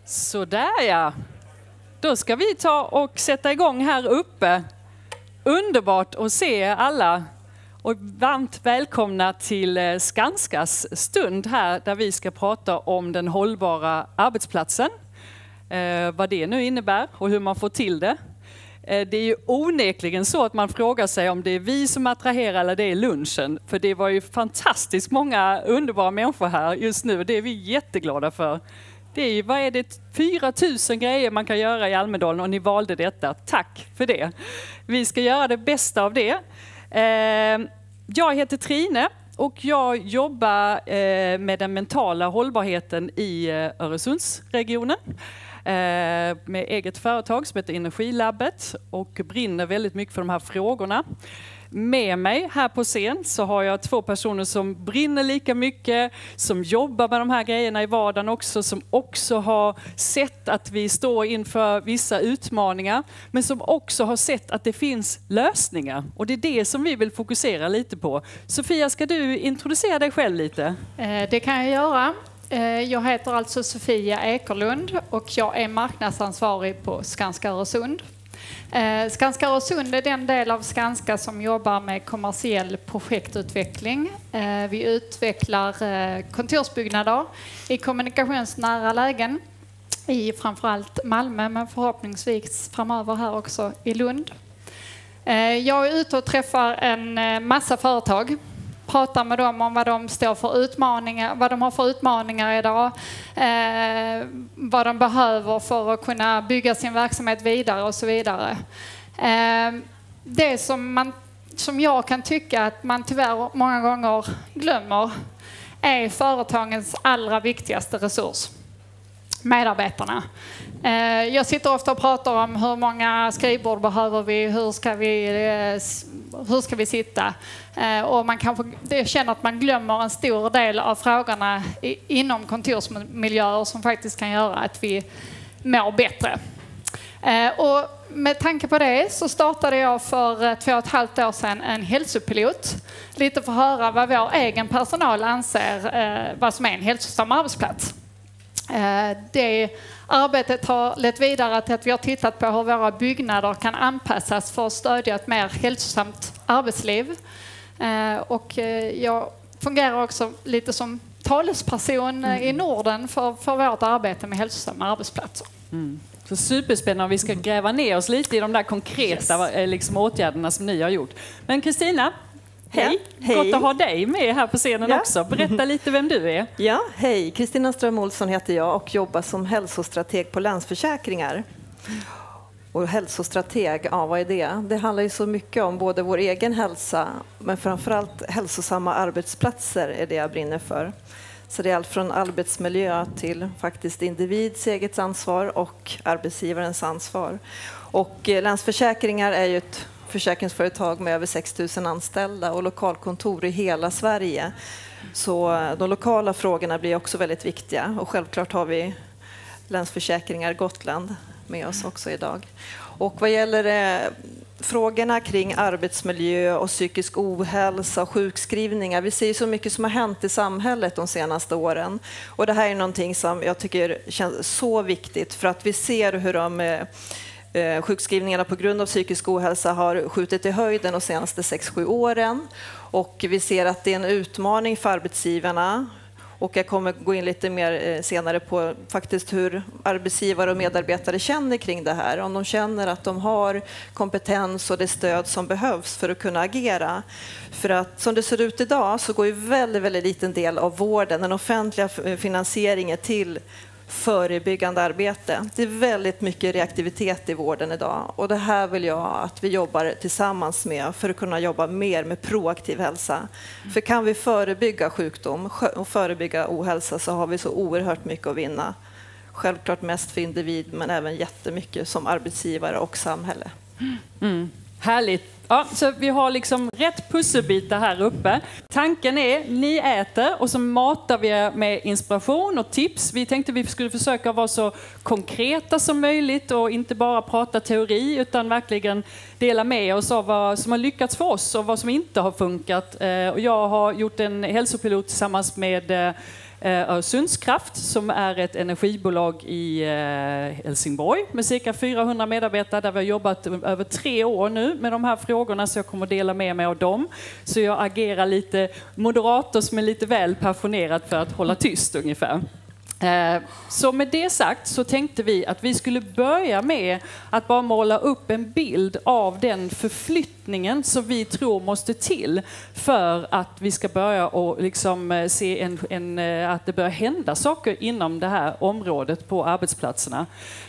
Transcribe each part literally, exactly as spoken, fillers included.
Sådär ja. Då ska vi ta och sätta igång här uppe. Underbart att se alla. Och varmt välkomna till Skanskas stund här där vi ska prata om den hållbara arbetsplatsen. Eh, vad det nu innebär och hur man får till det. Eh, det är ju onekligen så att man frågar sig om det är vi som attraherar eller det är lunchen. För det var ju fantastiskt många underbara människor här just nu. Det är vi jätteglada för. Det är ju, vad är det, fyra tusen grejer man kan göra i Almedalen och ni valde detta. Tack för det. Vi ska göra det bästa av det. Eh, jag heter Trine och jag jobbar eh, med den mentala hållbarheten i eh, Öresundsregionen. Eh, med eget företag som heter Energilabbet och brinner väldigt mycket för de här frågorna. Med mig här på scen så har jag två personer som brinner lika mycket, som jobbar med de här grejerna i vardagen också, som också har sett att vi står inför vissa utmaningar, men som också har sett att det finns lösningar. Och det är det som vi vill fokusera lite på. Sofia, ska du introducera dig själv lite? Det kan jag göra. Jag heter alltså Sofia Ekerlund och jag är marknadsansvarig på Skanska Öresund. Skanska Öresund är den del av Skanska som jobbar med kommersiell projektutveckling. Vi utvecklar kontorsbyggnader i kommunikationsnära lägen i framförallt Malmö, men förhoppningsvis framöver här också i Lund. Jag är ute och träffar en massa företag. Pratar med dem om vad de står för utmaningar, vad de har för utmaningar idag, eh, vad de behöver för att kunna bygga sin verksamhet vidare och så vidare. Eh, det som, man, som jag kan tycka att man tyvärr många gånger glömmer är företagens allra viktigaste resurs. Medarbetarna. Jag sitter ofta och pratar om hur många skrivbord behöver vi, hur ska vi, hur ska vi sitta. Och man kanske det känner att man glömmer en stor del av frågorna inom kontorsmiljöer som faktiskt kan göra att vi mår bättre. Och med tanke på det så startade jag för två och ett halvt år sedan en hälsopilot. Lite för att höra vad vår egen personal anser vad som är en hälsosam arbetsplats. Det arbetet har lett vidare till att vi har tittat på hur våra byggnader kan anpassas för att stödja ett mer hälsosamt arbetsliv. Och jag fungerar också lite som talesperson mm. i Norden för, för vårt arbete med hälsosamma arbetsplatser. Mm. Så superspännande, vi ska gräva ner oss lite i de där konkreta yes. liksom, åtgärderna som ni har gjort. Men Kristina, hej. Ja, hej! Gott att ha dig med här på scenen ja. också. Berätta lite vem du är. Ja, hej. Kristina Ström Olsson heter jag och jobbar som hälsostrateg på Länsförsäkringar. Och hälsostrateg, ja vad är det? Det handlar ju så mycket om både vår egen hälsa, men framförallt hälsosamma arbetsplatser är det jag brinner för. Så det är allt från arbetsmiljö till faktiskt individs eget ansvar och arbetsgivarens ansvar. Och Länsförsäkringar är ju ett försäkringsföretag med över sex tusen anställda och lokalkontor i hela Sverige. Så de lokala frågorna blir också väldigt viktiga. Och självklart har vi Länsförsäkringar Gotland med oss också idag. Och vad gäller eh, frågorna kring arbetsmiljö och psykisk ohälsa och sjukskrivningar. Vi ser ju så mycket som har hänt i samhället de senaste åren. Och det här är någonting som jag tycker känns så viktigt för att vi ser hur de eh, Eh, sjukskrivningarna på grund av psykisk ohälsa har skjutit i höjden de senaste sex sju åren. Och vi ser att det är en utmaning för arbetsgivarna. Och jag kommer gå in lite mer eh, senare på faktiskt hur arbetsgivare och medarbetare känner kring det här. Om de känner att de har kompetens och det stöd som behövs för att kunna agera. För att som det ser ut idag så går ju väldigt, väldigt liten del av vården, den offentliga finansieringen till förebyggande arbete. Det är väldigt mycket reaktivitet i vården idag och det här vill jag att vi jobbar tillsammans med för att kunna jobba mer med proaktiv hälsa. Mm. För kan vi förebygga sjukdom och förebygga ohälsa så har vi så oerhört mycket att vinna. Självklart mest för individ men även jättemycket som arbetsgivare och samhälle. Mm. Härligt. Ja, så vi har liksom rätt pusselbitar här uppe. Tanken är, ni äter och så matar vi med inspiration och tips. Vi tänkte vi skulle försöka vara så konkreta som möjligt och inte bara prata teori utan verkligen dela med oss av vad som har lyckats för oss och vad som inte har funkat. Och jag har gjort en hälsopilot tillsammans med Öresundskraft som är ett energibolag i Helsingborg med cirka fyrahundra medarbetare där vi har jobbat över tre år nu med de här frågorna, så jag kommer att dela med mig av dem. Så jag agerar lite moderator som är lite väl passionerad för att hålla tyst ungefär. Så med det sagt så tänkte vi att vi skulle börja med att bara måla upp en bild av den förflyttningen som vi tror måste till för att vi ska börja och liksom se en, en, att det börjar hända saker inom det här området på arbetsplatserna.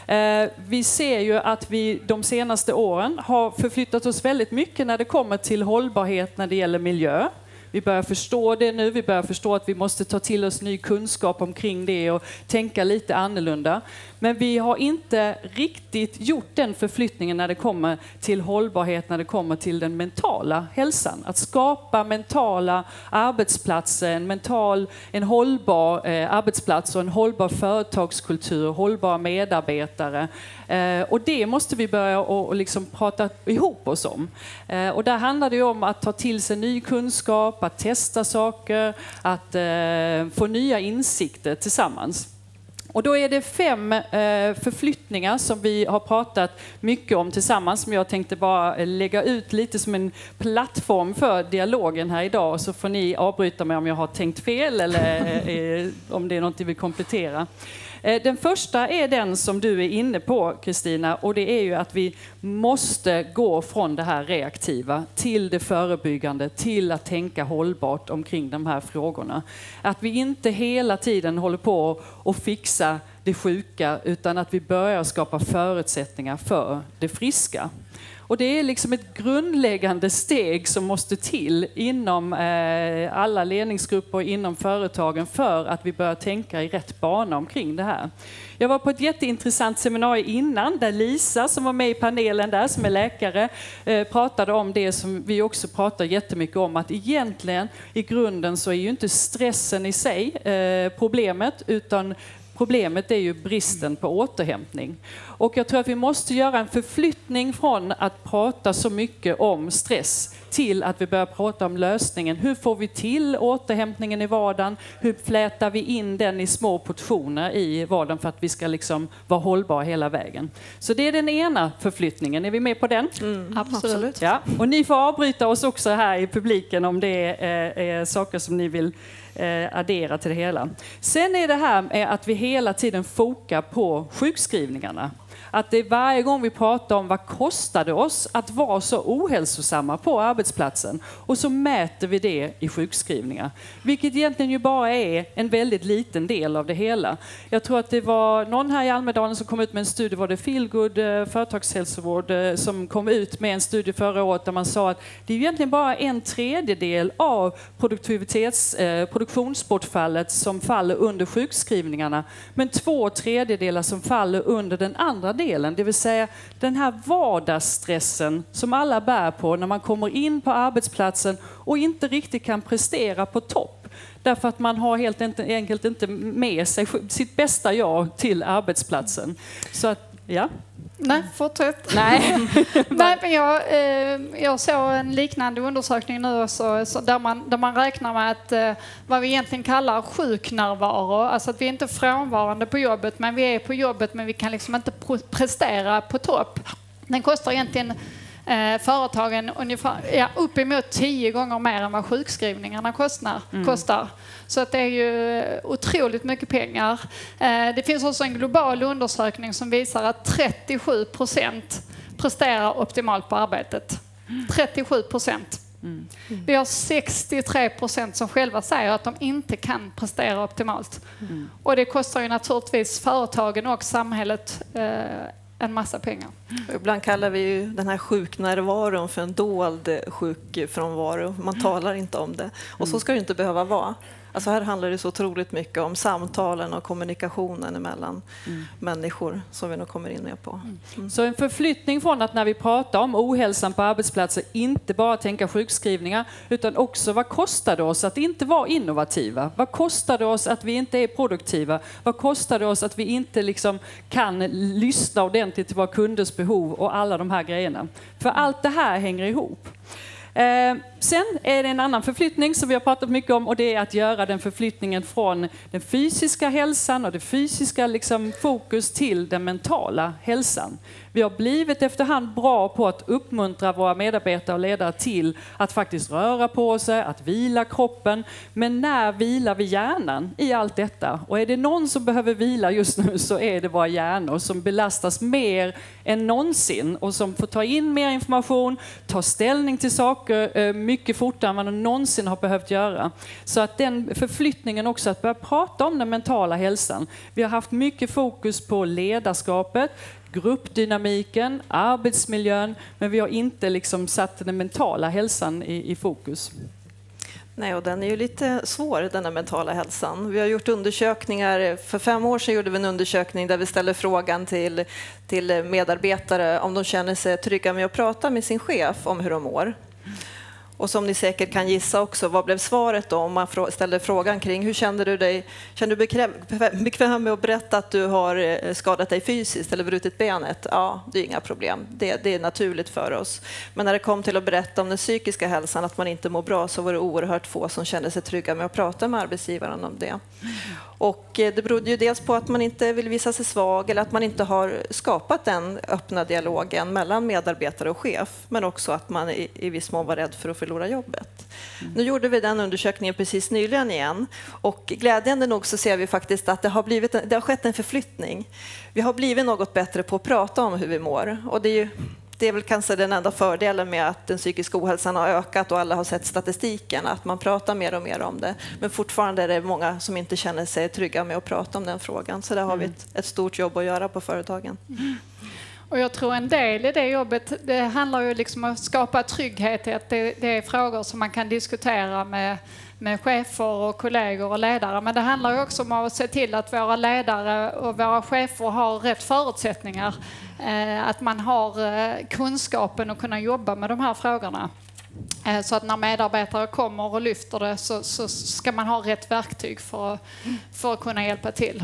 Vi ser ju att vi de senaste åren har förflyttat oss väldigt mycket när det kommer till hållbarhet när det gäller miljö. Vi börjar förstå det nu, vi börjar förstå att vi måste ta till oss ny kunskap omkring det och tänka lite annorlunda. Men vi har inte riktigt gjort den förflyttningen när det kommer till hållbarhet, när det kommer till den mentala hälsan. Att skapa mentala arbetsplatser, en mental, en hållbar eh, arbetsplats och en hållbar företagskultur, hållbara medarbetare. Eh, och det måste vi börja och, och liksom prata ihop oss om. Eh, och där handlar det ju om att ta till sig ny kunskap, att testa saker, att eh, få nya insikter tillsammans. Och då är det fem eh, förflyttningar som vi har pratat mycket om tillsammans, som jag tänkte bara lägga ut lite som en plattform för dialogen här idag, och så får ni avbryta mig om jag har tänkt fel eller eh, om det är något vi vill komplettera. Den första är den som du är inne på, Kristina, och det är ju att vi måste gå från det här reaktiva till det förebyggande, till att tänka hållbart omkring de här frågorna. Att vi inte hela tiden håller på att fixa det sjuka, utan att vi börjar skapa förutsättningar för det friska. Och det är liksom ett grundläggande steg som måste till inom eh, alla ledningsgrupper och inom företagen för att vi börjar tänka i rätt bana omkring det här. Jag var på ett jätteintressant seminarium innan där Lisa, som var med i panelen där, som är läkare, eh, pratade om det som vi också pratar jättemycket om, att egentligen i grunden så är ju inte stressen i sig eh, problemet, utan problemet är ju bristen på återhämtning. Och jag tror att vi måste göra en förflyttning från att prata så mycket om stress till att vi börjar prata om lösningen. Hur får vi till återhämtningen i vardagen? Hur flätar vi in den i små portioner i vardagen för att vi ska liksom vara hållbara hela vägen? Så det är den ena förflyttningen. Är vi med på den? Mm, absolut. Ja. Och ni får avbryta oss också här i publiken om det är, är saker som ni vill addera till det hela. Sen är det här med att vi hela tiden fokar på sjukskrivningarna. Att det är varje gång vi pratar om vad kostar det oss att vara så ohälsosamma på arbetsplatsen, och så mäter vi det i sjukskrivningar. Vilket egentligen ju bara är en väldigt liten del av det hela. Jag tror att det var någon här i Almedalen som kom ut med en studie, var det Feelgood företagshälsovård som kom ut med en studie förra året där man sa att det är egentligen bara en tredjedel av produktivitets, eh, produktionsbortfallet som faller under sjukskrivningarna, men två tredjedelar som faller under den andra delen, det vill säga den här vardagsstressen som alla bär på när man kommer in på arbetsplatsen och inte riktigt kan prestera på topp. Därför att man har helt enkelt inte med sig sitt bästa jag till arbetsplatsen. Så att, ja. Nej, fortsätt. Nej. Nej, men jag, eh, jag såg en liknande undersökning nu också, så där, man, där man räknar med att eh, vad vi egentligen kallar sjuknärvaro, alltså att vi inte är frånvarande på jobbet, men vi är på jobbet men vi kan liksom inte prestera på topp. Den kostar egentligen eh, företagen ungefär, ja, uppemot tio gånger mer än vad sjukskrivningarna kostar. Mm. kostar. Så att det är ju otroligt mycket pengar. Eh, det finns också en global undersökning som visar att trettiosju procent presterar optimalt på arbetet. trettiosju procent. Mm. Mm. Vi har sextiotre procent som själva säger att de inte kan prestera optimalt. Mm. Och det kostar ju naturligtvis företagen och samhället eh, en massa pengar. Ibland kallar vi ju den här sjuknärvaron för en dold sjukfrånvaro. Man talar inte om det. Och så ska det inte behöva vara. Alltså här handlar det så otroligt mycket om samtalen och kommunikationen mellan mm. människor som vi nog kommer in med på. Mm. Så en förflyttning från att när vi pratar om ohälsan på arbetsplatser inte bara tänka sjukskrivningar, utan också vad kostar det oss att inte vara innovativa? Vad kostar det oss att vi inte är produktiva? Vad kostar det oss att vi inte liksom kan lyssna ordentligt till våra kunders behov och alla de här grejerna? För allt det här hänger ihop. Eh, Sen är det en annan förflyttning som vi har pratat mycket om och det är att göra den förflyttningen från den fysiska hälsan och det fysiska liksom, fokus till den mentala hälsan. Vi har blivit efterhand bra på att uppmuntra våra medarbetare och ledare till att faktiskt röra på sig, att vila kroppen. Men när vilar vi hjärnan i allt detta? Och är det någon som behöver vila just nu så är det våra hjärnor som belastas mer än någonsin och som får ta in mer information, ta ställning till saker mycket fortare än vad de någonsin har behövt göra. Så att den förflyttningen också att börja prata om den mentala hälsan. Vi har haft mycket fokus på ledarskapet, gruppdynamiken, arbetsmiljön, men vi har inte liksom satt den mentala hälsan i, i fokus. Nej, och den är ju lite svår, den här mentala hälsan. Vi har gjort undersökningar, för fem år sedan gjorde vi en undersökning där vi ställde frågan till, till medarbetare om de känner sig trygga med att prata med sin chef om hur de mår. Och som ni säkert kan gissa också, vad blev svaret då om man ställde frågan kring hur kände du dig, känner du bekväm, bekväm med att berätta att du har skadat dig fysiskt eller brutit benet? Ja, det är inga problem. Det, det är naturligt för oss. Men när det kom till att berätta om den psykiska hälsan, att man inte mår bra, så var det oerhört få som kände sig trygga med att prata med arbetsgivaren om det. Och det berodde ju dels på att man inte vill visa sig svag eller att man inte har skapat den öppna dialogen mellan medarbetare och chef, men också att man i, i viss mån var rädd för att förlora jobbet. Mm. Nu gjorde vi den undersökningen precis nyligen igen och glädjande nog så ser vi faktiskt att det har, blivit en, det har skett en förflyttning. Vi har blivit något bättre på att prata om hur vi mår och det är ju Det är väl kanske den enda fördelen med att den psykiska ohälsan har ökat och alla har sett statistiken, att man pratar mer och mer om det. Men fortfarande är det många som inte känner sig trygga med att prata om den frågan. Så där har vi ett, ett stort jobb att göra på företagen. Mm. Och jag tror en del i det jobbet, det handlar ju liksom om att skapa trygghet i att det, det är frågor som man kan diskutera med med chefer och kollegor och ledare. Men det handlar ju också om att se till att våra ledare och våra chefer har rätt förutsättningar. Eh, att man har eh, kunskapen att kunna jobba med de här frågorna. Eh, så att när medarbetare kommer och lyfter det så, så ska man ha rätt verktyg för, för att kunna hjälpa till.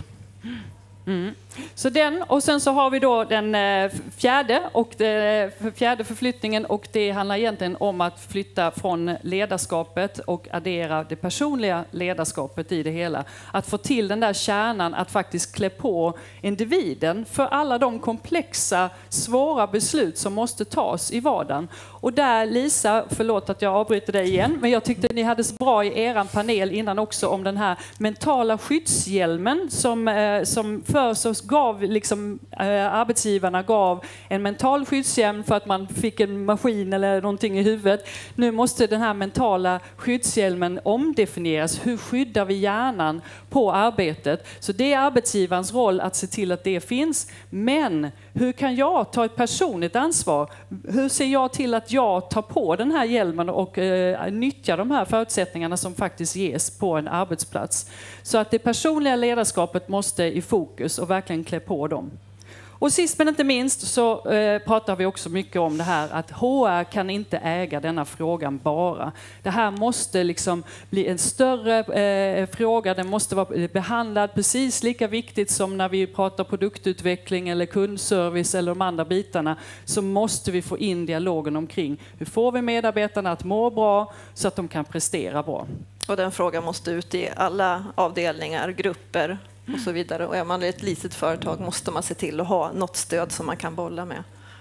Mm. Så den, och sen så har vi då den fjärde och det, fjärde förflyttningen och det handlar egentligen om att flytta från ledarskapet och addera det personliga ledarskapet i det hela. Att få till den där kärnan att faktiskt klä på individen för alla de komplexa, svåra beslut som måste tas i vardagen. Och där Lisa, förlåt att jag avbryter dig igen, men jag tyckte ni hade så bra i eran panel innan också om den här mentala skyddshjälmen som, eh, som först så gav liksom, eh, arbetsgivarna gav en mental skyddshjälm för att man fick en maskin eller någonting i huvudet. Nu måste den här mentala skyddshjälmen omdefinieras. Hur skyddar vi hjärnan på arbetet? Så det är arbetsgivarens roll att se till att det finns. Men hur kan jag ta ett personligt ansvar? Hur ser jag till att jag tar på den här hjälmen och eh, nyttjar de här förutsättningarna som faktiskt ges på en arbetsplats? Så att det personliga ledarskapet måste i fokus och verkligen klä på dem. Och sist men inte minst så eh, pratar vi också mycket om det här att H R kan inte äga denna frågan bara. Det här måste liksom bli en större eh, fråga, den måste vara behandlad precis lika viktigt som när vi pratar produktutveckling eller kundservice eller de andra bitarna, så måste vi få in dialogen omkring hur får vi medarbetarna att må bra så att de kan prestera bra. Och den frågan måste ut i alla avdelningar, grupper och så vidare. Och är man ett litet företag måste man se till att ha något stöd som man kan bolla med.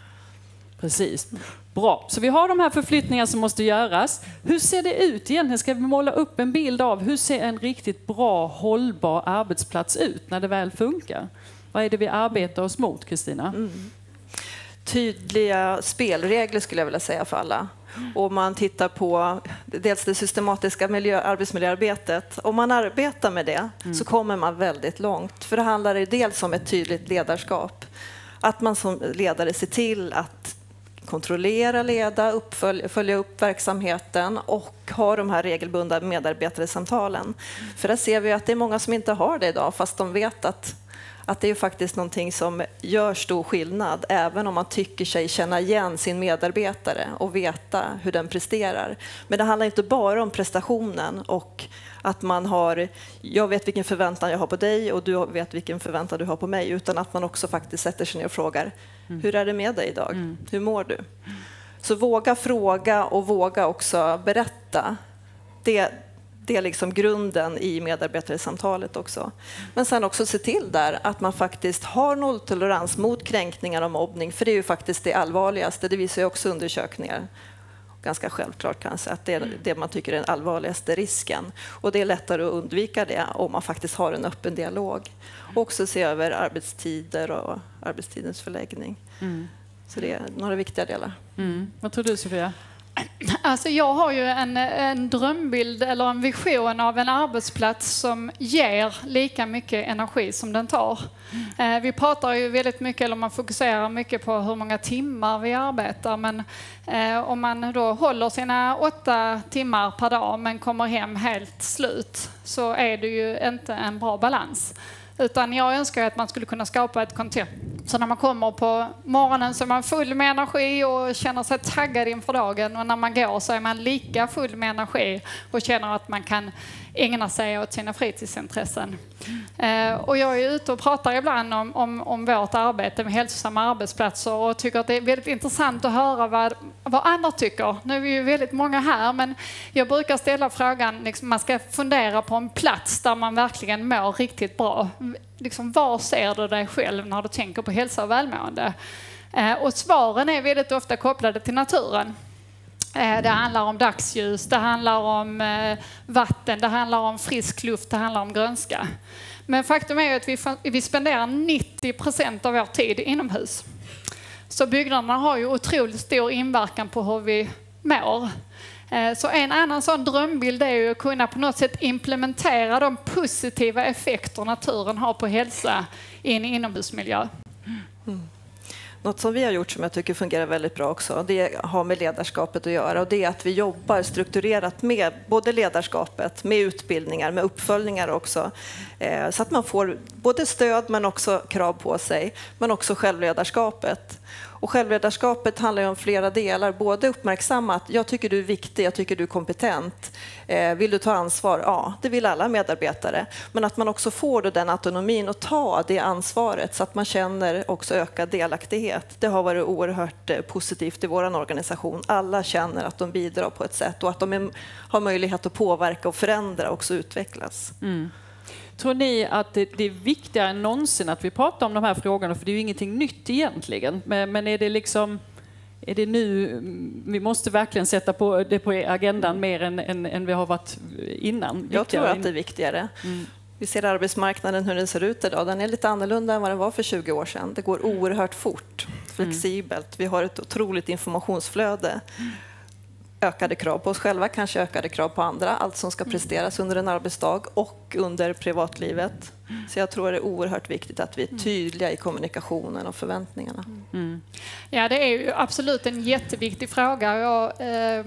Precis. Bra. Så vi har de här förflyttningarna som måste göras. Hur ser det ut egentligen? Ska vi måla upp en bild av hur ser en riktigt bra, hållbar arbetsplats ut när det väl funkar? Vad är det vi arbetar oss mot, Kristina? Mm. Tydliga spelregler skulle jag vilja säga för alla. Och man tittar på dels det systematiska miljö, arbetsmiljöarbetet. Om man arbetar med det mm. så kommer man väldigt långt. För det handlar ju dels om ett tydligt ledarskap. Att man som ledare ser till att kontrollera, leda, uppfölja, följa upp verksamheten och ha de här regelbundna medarbetarsamtalen. Mm. För där ser vi att det är många som inte har det idag fast de vet att Att det är faktiskt någonting som gör stor skillnad även om man tycker sig känna igen sin medarbetare och veta hur den presterar. Men det handlar inte bara om prestationen och att man har, jag vet vilken förväntan jag har på dig och du vet vilken förväntan du har på mig, utan att man också faktiskt sätter sig ner och frågar mm. hur är det med dig idag? Mm. Hur mår du? Så våga fråga och våga också berätta. Det, det är liksom grunden i medarbetarsamtalet också. Men sen också se till där att man faktiskt har nolltolerans mot kränkningar och mobbning. För det är ju faktiskt det allvarligaste. Det visar ju också undersökningar. Ganska självklart kanske att det är det man tycker är den allvarligaste risken. Och det är lättare att undvika det om man faktiskt har en öppen dialog. Och också se över arbetstider och arbetstidens förläggning. Mm. Så det är några viktiga delar. Mm. Vad tror du, Sofia? Alltså jag har ju en, en drömbild eller en vision av en arbetsplats som ger lika mycket energi som den tar. Mm. Eh, vi pratar ju väldigt mycket, eller man fokuserar mycket på hur många timmar vi arbetar, men eh, om man då håller sina åtta timmar per dag men kommer hem helt slut, så är det ju inte en bra balans. Utan jag önskar att man skulle kunna skapa ett kontor. Så när man kommer på morgonen så är man full med energi och känner sig taggad inför dagen. Och när man går så är man lika full med energi och känner att man kan ägna sig åt sina fritidsintressen. Eh, och jag är ute och pratar ibland om, om, om vårt arbete med hälsosamma arbetsplatser och tycker att det är väldigt intressant att höra vad, vad andra tycker. Nu är vi ju väldigt många här, men jag brukar ställa frågan, liksom, man ska fundera på en plats där man verkligen mår riktigt bra. Liksom, var ser du dig själv när du tänker på hälsa och välmående? Eh, och svaren är väldigt ofta kopplade till naturen. Det handlar om dagsljus, det handlar om vatten, det handlar om frisk luft, det handlar om grönska. Men faktum är att vi, vi spenderar nittio procent av vår tid inomhus. Så byggnaderna har ju otroligt stor inverkan på hur vi mår. Så en annan sån drömbild är ju att kunna på något sätt implementera de positiva effekter naturen har på hälsa i en inomhusmiljö. Mm. Något som vi har gjort som jag tycker fungerar väldigt bra också, det har med ledarskapet att göra, och det är att vi jobbar strukturerat med både ledarskapet, med utbildningar, med uppföljningar också. Eh, så att man får både stöd men också krav på sig, men också självledarskapet. Och självledarskapet handlar ju om flera delar, både uppmärksamma att jag tycker du är viktig, jag tycker du är kompetent. Eh, vill du ta ansvar? Ja, det vill alla medarbetare. Men att man också får då den autonomin och ta det ansvaret så att man känner också ökad delaktighet. Det har varit oerhört eh, positivt i vår organisation. Alla känner att de bidrar på ett sätt och att de är, har möjlighet att påverka och förändra och också utvecklas. Mm. Tror ni att det, det är viktigare än någonsin att vi pratar om de här frågorna, för det är ju ingenting nytt egentligen, men, men är det liksom är det nu vi måste verkligen sätta på det på agendan mer än, än, än vi har varit innan? Jag tror att det är viktigare. Mm. Vi ser arbetsmarknaden hur den ser ut idag. Den är lite annorlunda än vad den var för tjugo år sedan. Det går oerhört fort, flexibelt. Vi har ett otroligt informationsflöde. Ökade krav på oss själva, kanske ökade krav på andra. Allt som ska presteras under en arbetsdag och under privatlivet. Så jag tror det är oerhört viktigt att vi är tydliga i kommunikationen och förväntningarna. Mm. Ja, det är ju absolut en jätteviktig fråga. Jag, eh,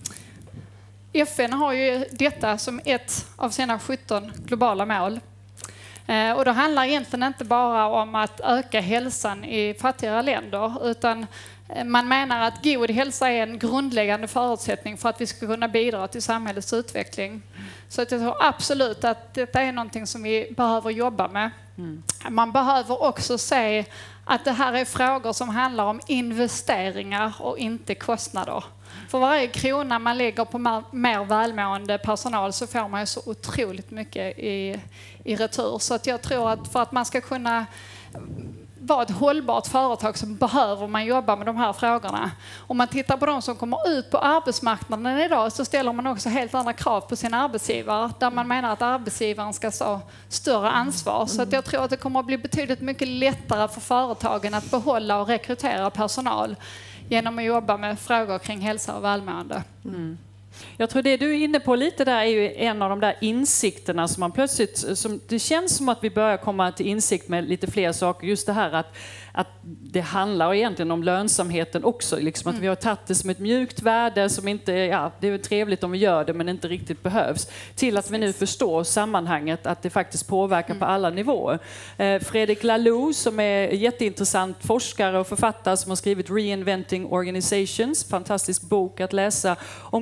F N har ju detta som ett av sina sjutton globala mål. Eh, och det handlar egentligen inte bara om att öka hälsan i fattigare länder, utan man menar att god hälsa är en grundläggande förutsättning för att vi ska kunna bidra till samhällets utveckling. Så att jag tror absolut att detta är någonting som vi behöver jobba med. Mm. Man behöver också se att det här är frågor som handlar om investeringar och inte kostnader. För varje krona man lägger på mer välmående personal så får man ju så otroligt mycket i, i retur. Så att jag tror att för att man ska kunna vara ett hållbart företag så behöver man jobba med de här frågorna. Om man tittar på de som kommer ut på arbetsmarknaden idag så ställer man också helt andra krav på sina arbetsgivare, där man menar att arbetsgivaren ska ta större ansvar. Så att jag tror att det kommer att bli betydligt mycket lättare för företagen att behålla och rekrytera personal genom att jobba med frågor kring hälsa och välmående. Mm. Jag tror det du är inne på lite där är ju en av de där insikterna som man plötsligt, som det känns som att vi börjar komma till insikt med lite fler saker. Just det här att, att det handlar egentligen om lönsamheten också. Liksom att vi har tagit det som ett mjukt värde som inte, ja, det är trevligt om vi gör det men inte riktigt behövs. Till att vi nu förstår sammanhanget att det faktiskt påverkar mm. på alla nivåer. Eh, Fredrik Laloux som är jätteintressant forskare och författare som har skrivit Reinventing Organizations, fantastisk bok att läsa omkring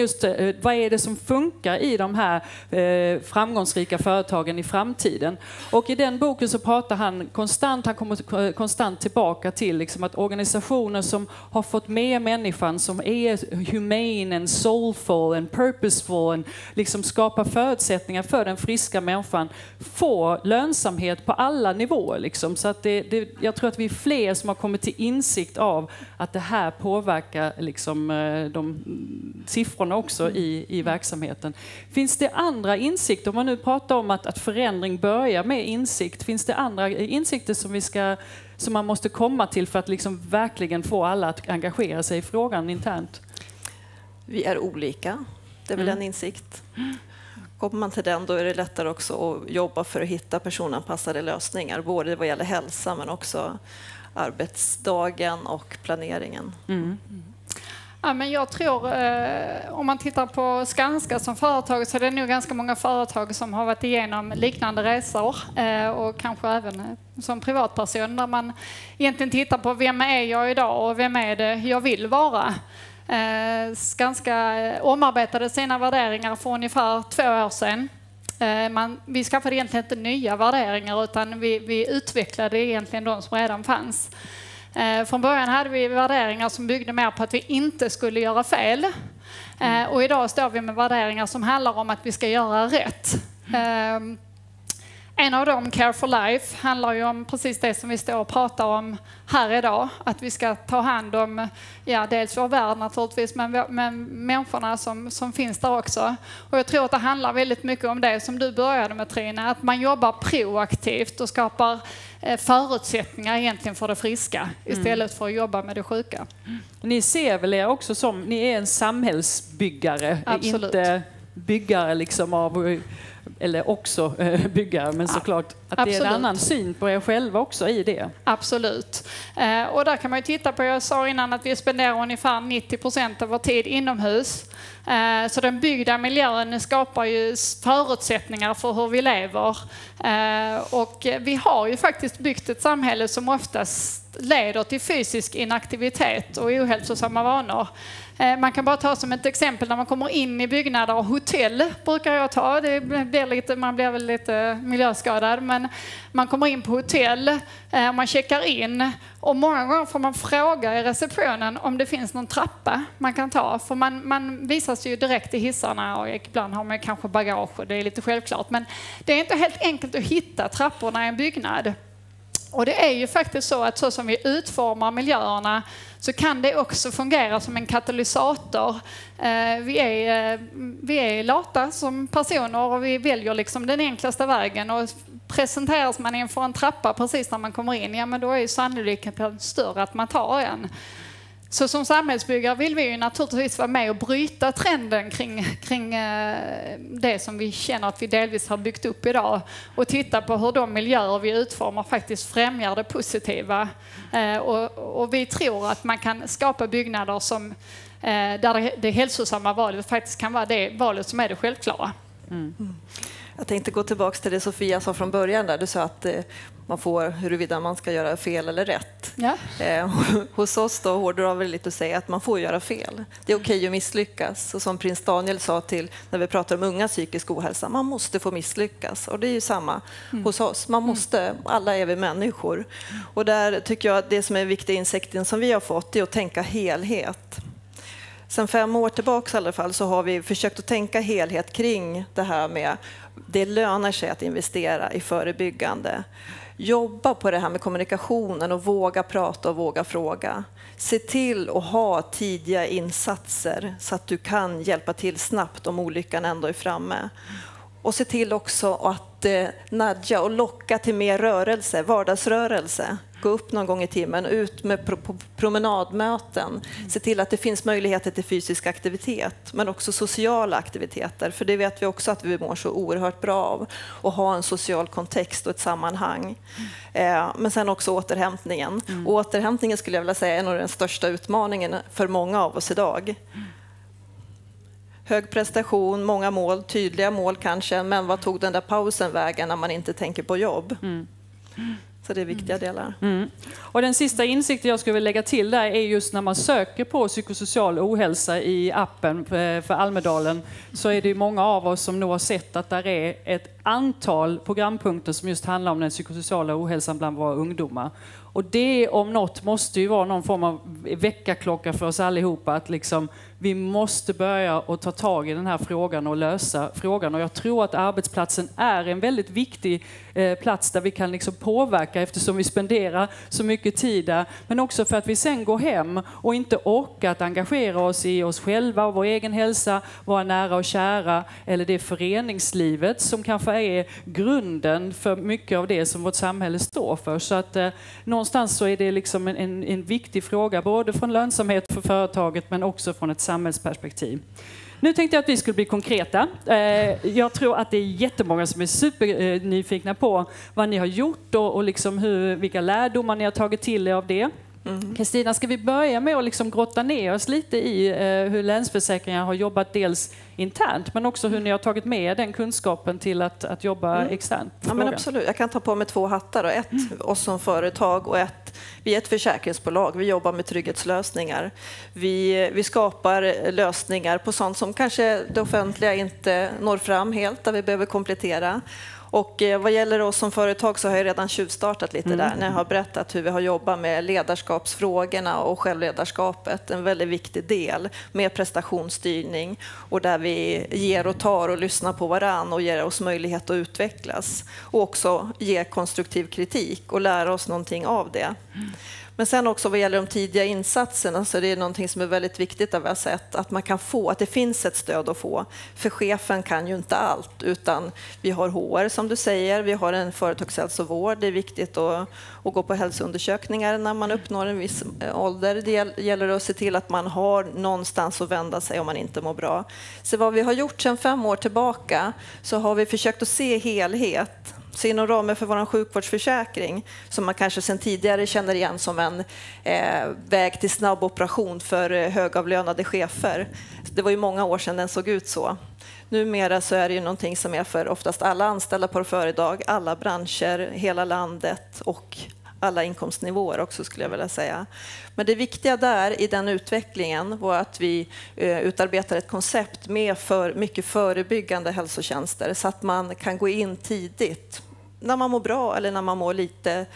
just eh, vad är det som funkar i de här eh, framgångsrika företagen i framtiden. Och i den boken så pratar han konstant, han kommer konstant tillbaka till liksom att organisationer som har fått med människan, som är humane and soulful and purposeful, and liksom skapar förutsättningar för den friska människan, får lönsamhet på alla nivåer. Liksom. Så att det, det, jag tror att vi är fler som har kommit till insikt av att det här påverkar liksom, de siffrorna också i, i verksamheten. Finns det andra insikter, om man nu pratar om att, att förändring börjar med insikt, finns det andra insikter som, vi ska, som man måste komma till för att liksom verkligen få alla att engagera sig i frågan internt? Vi är olika, det är väl Mm. en insikt. Kommer man till den, då är det lättare också att jobba för att hitta personanpassade lösningar, både vad gäller hälsa men också arbetsdagen och planeringen. Mm. Ja, men jag tror, eh, om man tittar på Skanska som företag, så är det nog ganska många företag som har varit igenom liknande resor eh, och kanske även eh, som privatperson, där man egentligen tittar på vem är jag idag och vem är det jag vill vara. Eh, Skanska omarbetade sina värderingar för ungefär två år sedan. Eh, man, vi skaffade egentligen inte nya värderingar, utan vi, vi utvecklade egentligen de som redan fanns. Eh, från början hade vi värderingar som byggde mer på att vi inte skulle göra fel. Eh, och idag står vi med värderingar som handlar om att vi ska göra rätt. Eh, En av dem, Care for Life, handlar ju om precis det som vi står och pratar om här idag. Att vi ska ta hand om, ja, dels vår värld naturligtvis, men, men människorna som, som finns där också. Och jag tror att det handlar väldigt mycket om det som du började med, Trina. Att man jobbar proaktivt och skapar eh, förutsättningar egentligen för det friska istället mm. för att jobba med det sjuka. Ni ser väl er också som, ni är en samhällsbyggare, Absolut. Inte byggare liksom av... Eller också eh, byggare, men såklart att Absolut. det är en annan syn på er själva också i det. Absolut. Eh, och där kan man ju titta på, jag sa innan att vi spenderar ungefär nittio procent av vår tid inomhus. Eh, så den byggda miljön skapar ju förutsättningar för hur vi lever. Eh, och vi har ju faktiskt byggt ett samhälle som oftast leder till fysisk inaktivitet och ohälsosamma vanor. Man kan bara ta som ett exempel när man kommer in i byggnader och hotell, brukar jag ta. Det blir lite, man blir väl lite miljöskadad, men man kommer in på hotell, man checkar in och många gånger får man fråga i receptionen om det finns någon trappa man kan ta. För man, man visas ju direkt i hissarna och ibland har man kanske bagage och det är lite självklart. Men det är inte helt enkelt att hitta trapporna i en byggnad. Och det är ju faktiskt så att så som vi utformar miljöerna så kan det också fungera som en katalysator. Eh, vi, är, eh, vi är lata som personer och vi väljer liksom den enklaste vägen. Och presenteras man inför en trappa precis när man kommer in, ja, men då är ju sannolikheten större att man tar en. Så som samhällsbyggare vill vi ju naturligtvis vara med och bryta trenden kring, kring eh, det som vi känner att vi delvis har byggt upp idag och titta på hur de miljöer vi utformar faktiskt främjar det positiva. Eh, och, och vi tror att man kan skapa byggnader som, eh, där det, det hälsosamma valet faktiskt kan vara det valet som är det självklara. Mm. Mm. Jag tänkte gå tillbaka till det Sofia sa från början där du sa att eh, man får huruvida man ska göra fel eller rätt. Ja. Eh, hos oss då hårdrar vi lite att säga att man får göra fel. Det är okej att misslyckas. Och som prins Daniel sa till när vi pratar om unga psykisk ohälsa, man måste få misslyckas. Och det är ju samma mm. hos oss. Man måste, alla är vi människor. Och där tycker jag att det som är viktiga insikten som vi har fått är att tänka helhet. Sen fem år tillbaka i alla fall så har vi försökt att tänka helhet kring det här med det lönar sig att investera i förebyggande. Jobba på det här med kommunikationen och våga prata och våga fråga. Se till att ha tidiga insatser så att du kan hjälpa till snabbt om olyckan ändå är framme. Och se till också att eh, nudga och locka till mer rörelse, vardagsrörelse. Gå upp någon gång i timmen, ut med pro- promenadmöten. Se till att det finns möjligheter till fysisk aktivitet, men också sociala aktiviteter. För det vet vi också att vi mår så oerhört bra av. Att ha en social kontext och ett sammanhang. Eh, men sen också återhämtningen. Mm. Och återhämtningen skulle jag vilja säga är en av den största utmaningen för många av oss idag. Hög prestation, många mål, tydliga mål kanske, men vad tog den där pausen vägen när man inte tänker på jobb? Mm. Så det är viktiga delar. Mm. Och den sista insikten jag skulle vilja lägga till där är just när man söker på psykosocial ohälsa i appen för Almedalen, så är det många av oss som nog har sett att där är ett antal programpunkter som just handlar om den psykosociala ohälsan bland våra ungdomar. Och det om något måste ju vara någon form av väckarklocka för oss allihopa, att liksom, vi måste börja och ta tag i den här frågan och lösa frågan. Och jag tror att arbetsplatsen är en väldigt viktig eh, plats där vi kan liksom påverka, eftersom vi spenderar så mycket tid där. Men också för att vi sen går hem och inte orkar att engagera oss i oss själva och vår egen hälsa, våra nära och kära, eller det föreningslivet som kanske är grunden för mycket av det som vårt samhälle står för. Så att eh, någonstans så är det liksom en, en, en viktig fråga, både från lönsamhet för företaget men också från ett samhällsperspektiv. Nu tänkte jag att vi skulle bli konkreta. Jag tror att det är jättemånga som är supernyfikna på vad ni har gjort och liksom hur, vilka lärdomar ni har tagit till er av det. Kristina, mm. ska vi börja med att liksom grotta ner oss lite i hur Länsförsäkringar har jobbat dels internt, men också hur ni har tagit med den kunskapen till att, att jobba mm. externt? Ja, men absolut. Jag kan ta på mig två hattar. Då. Ett, mm. oss som företag, och ett, vi är ett försäkringsbolag. Vi jobbar med trygghetslösningar. Vi, vi skapar lösningar på sånt som kanske det offentliga inte når fram helt, där vi behöver komplettera. Och vad gäller oss som företag så har jag redan tjuvstartat lite mm. där när jag har berättat hur vi har jobbat med ledarskapsfrågorna och självledarskapet. En väldigt viktig del med prestationsstyrning, och där vi ger och tar och lyssnar på varann och ger oss möjlighet att utvecklas. Och också ge konstruktiv kritik och lära oss någonting av det. Mm. Men sen också vad gäller de tidiga insatserna, så det är någonting som är väldigt viktigt att vi har sett, att man kan få, att det finns ett stöd att få. För chefen kan ju inte allt, utan vi har H R som du säger, vi har en företagshälsovård, det är viktigt att, att gå på hälsoundersökningar när man uppnår en viss ålder. Det gäller att se till att man har någonstans att vända sig om man inte mår bra. Så vad vi har gjort sedan fem år tillbaka, så har vi försökt att se helhet. Så inom ramen för vår sjukvårdsförsäkring, som man kanske sedan tidigare känner igen som en eh, väg till snabb operation för eh, högavlönade chefer. Det var ju många år sedan den såg ut så. Numera så är det ju någonting som är för oftast alla anställda på företag, alla branscher, hela landet och alla inkomstnivåer också, skulle jag vilja säga. Men det viktiga där i den utvecklingen var att vi eh, utarbetar ett koncept med för mycket förebyggande hälsotjänster, så att man kan gå in tidigt när man mår bra eller när man mår lite,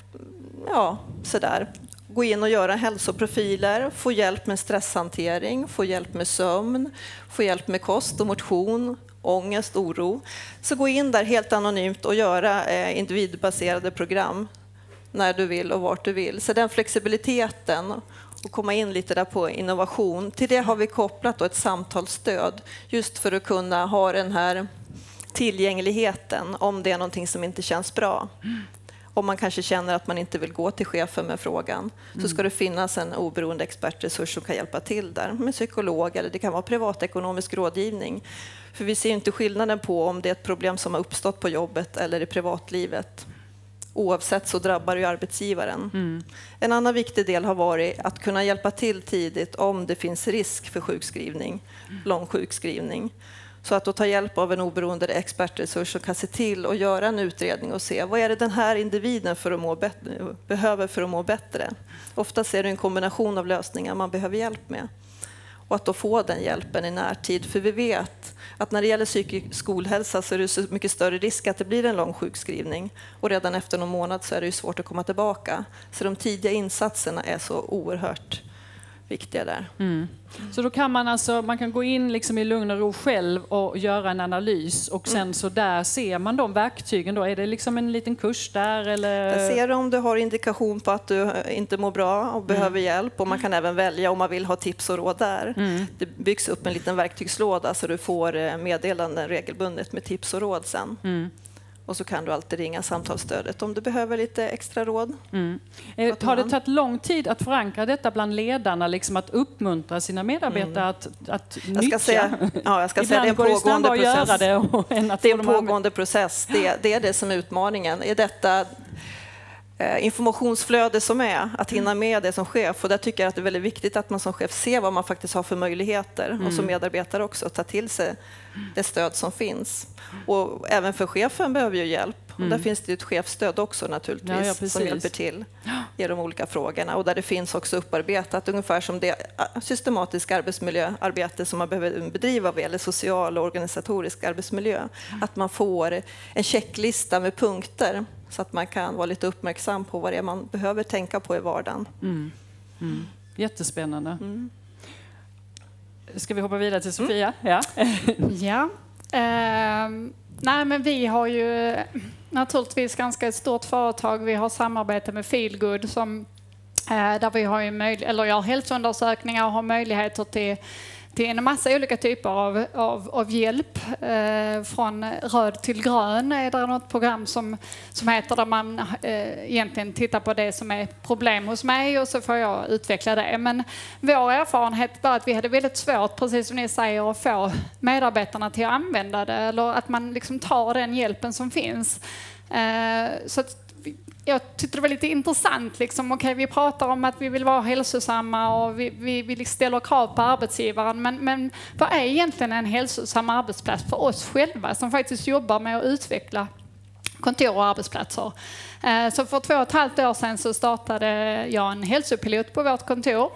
ja, sådär. Gå in och göra hälsoprofiler, få hjälp med stresshantering, få hjälp med sömn, få hjälp med kost och motion, ångest, oro. Så gå in där helt anonymt och göra eh, individbaserade program när du vill och vart du vill. Så den flexibiliteten, och komma in lite där på innovation. Till det har vi kopplat då ett samtalsstöd, just för att kunna ha den här tillgängligheten om det är någonting som inte känns bra. Om man kanske känner att man inte vill gå till chefen med frågan, så ska det finnas en oberoende expertresurs som kan hjälpa till där, med psykolog, eller det kan vara privatekonomisk rådgivning. För vi ser inte skillnaden på om det är ett problem som har uppstått på jobbet eller i privatlivet. Oavsett så drabbar ju arbetsgivaren. Mm. En annan viktig del har varit att kunna hjälpa till tidigt om det finns risk för sjukskrivning, mm. lång sjukskrivning. Så att då ta hjälp av en oberoende expertresurs som kan se till och göra en utredning och se vad är det den här individen för att må bättre, behöver för att må bättre. Oftast är det en kombination av lösningar man behöver hjälp med. Och att då få den hjälpen i närtid. För vi vet att när det gäller psykisk ohälsa så är det så mycket större risk att det blir en lång sjukskrivning. Och redan efter någon månad så är det ju svårt att komma tillbaka. Så de tidiga insatserna är så oerhört viktiga där. Mm. Så då kan man alltså, man kan gå in liksom i lugn och ro själv och göra en analys, och sen mm. så där ser man de verktygen då. Är det liksom en liten kurs där, eller? Där ser du om du har indikation på att du inte mår bra och behöver mm. hjälp, och man kan även välja om man vill ha tips och råd där. Mm. Det byggs upp en liten verktygslåda så du får meddelanden regelbundet med tips och råd sen. Mm. Och så kan du alltid ringa samtalsstödet om du behöver lite extra råd. Mm. Eh, har det tagit lång tid att förankra detta bland ledarna, liksom att uppmuntra sina medarbetare mm. att, att jag nyttja? Ska säga, ja, jag ska säga det är en pågående process. Det, och än att det är en pågående process. Det, det är det som är utmaningen. Är detta eh, informationsflöde som är, att hinna med det som chef. Och där tycker jag att det är väldigt viktigt att man som chef ser vad man faktiskt har för möjligheter. Mm. Och som medarbetare också ta till sig det stöd som finns. Och även för chefen behöver ju hjälp. Och mm. där finns det ett chefsstöd också naturligtvis, ja, ja, som hjälper till i de olika frågorna. Och där det finns också upparbetat, ungefär som det systematiska arbetsmiljöarbete som man behöver bedriva vad gäller social och organisatorisk arbetsmiljö. Mm. Att man får en checklista med punkter så att man kan vara lite uppmärksam på vad det är man behöver tänka på i vardagen. Mm. Mm. Jättespännande. Mm. Ska vi hoppa vidare till Sofia? Mm. Ja. ja. Uh, nej, men vi har ju naturligtvis ganska ett stort företag. Vi har samarbete med Feelgood som uh, där vi har ju möj- eller gör hälsoundersökningar och har möjligheter till Det är en massa olika typer av, av, av hjälp. Eh, från röd till grön är det något program som, som heter där man eh, egentligen tittar på det som är problem hos mig och så får jag utveckla det. Men vår erfarenhet var att vi hade väldigt svårt, precis som ni säger, att få medarbetarna till att använda det eller att man liksom tar den hjälpen som finns. Eh, så att jag tyckte det var lite intressant. Liksom, okay, vi pratar om att vi vill vara hälsosamma och vi, vi, vi ställer krav på arbetsgivaren. Men, men vad är egentligen en hälsosam arbetsplats för oss själva som faktiskt jobbar med att utveckla kontor och arbetsplatser? Eh, så för två och ett halvt år sedan så startade jag en hälsopilot på vårt kontor.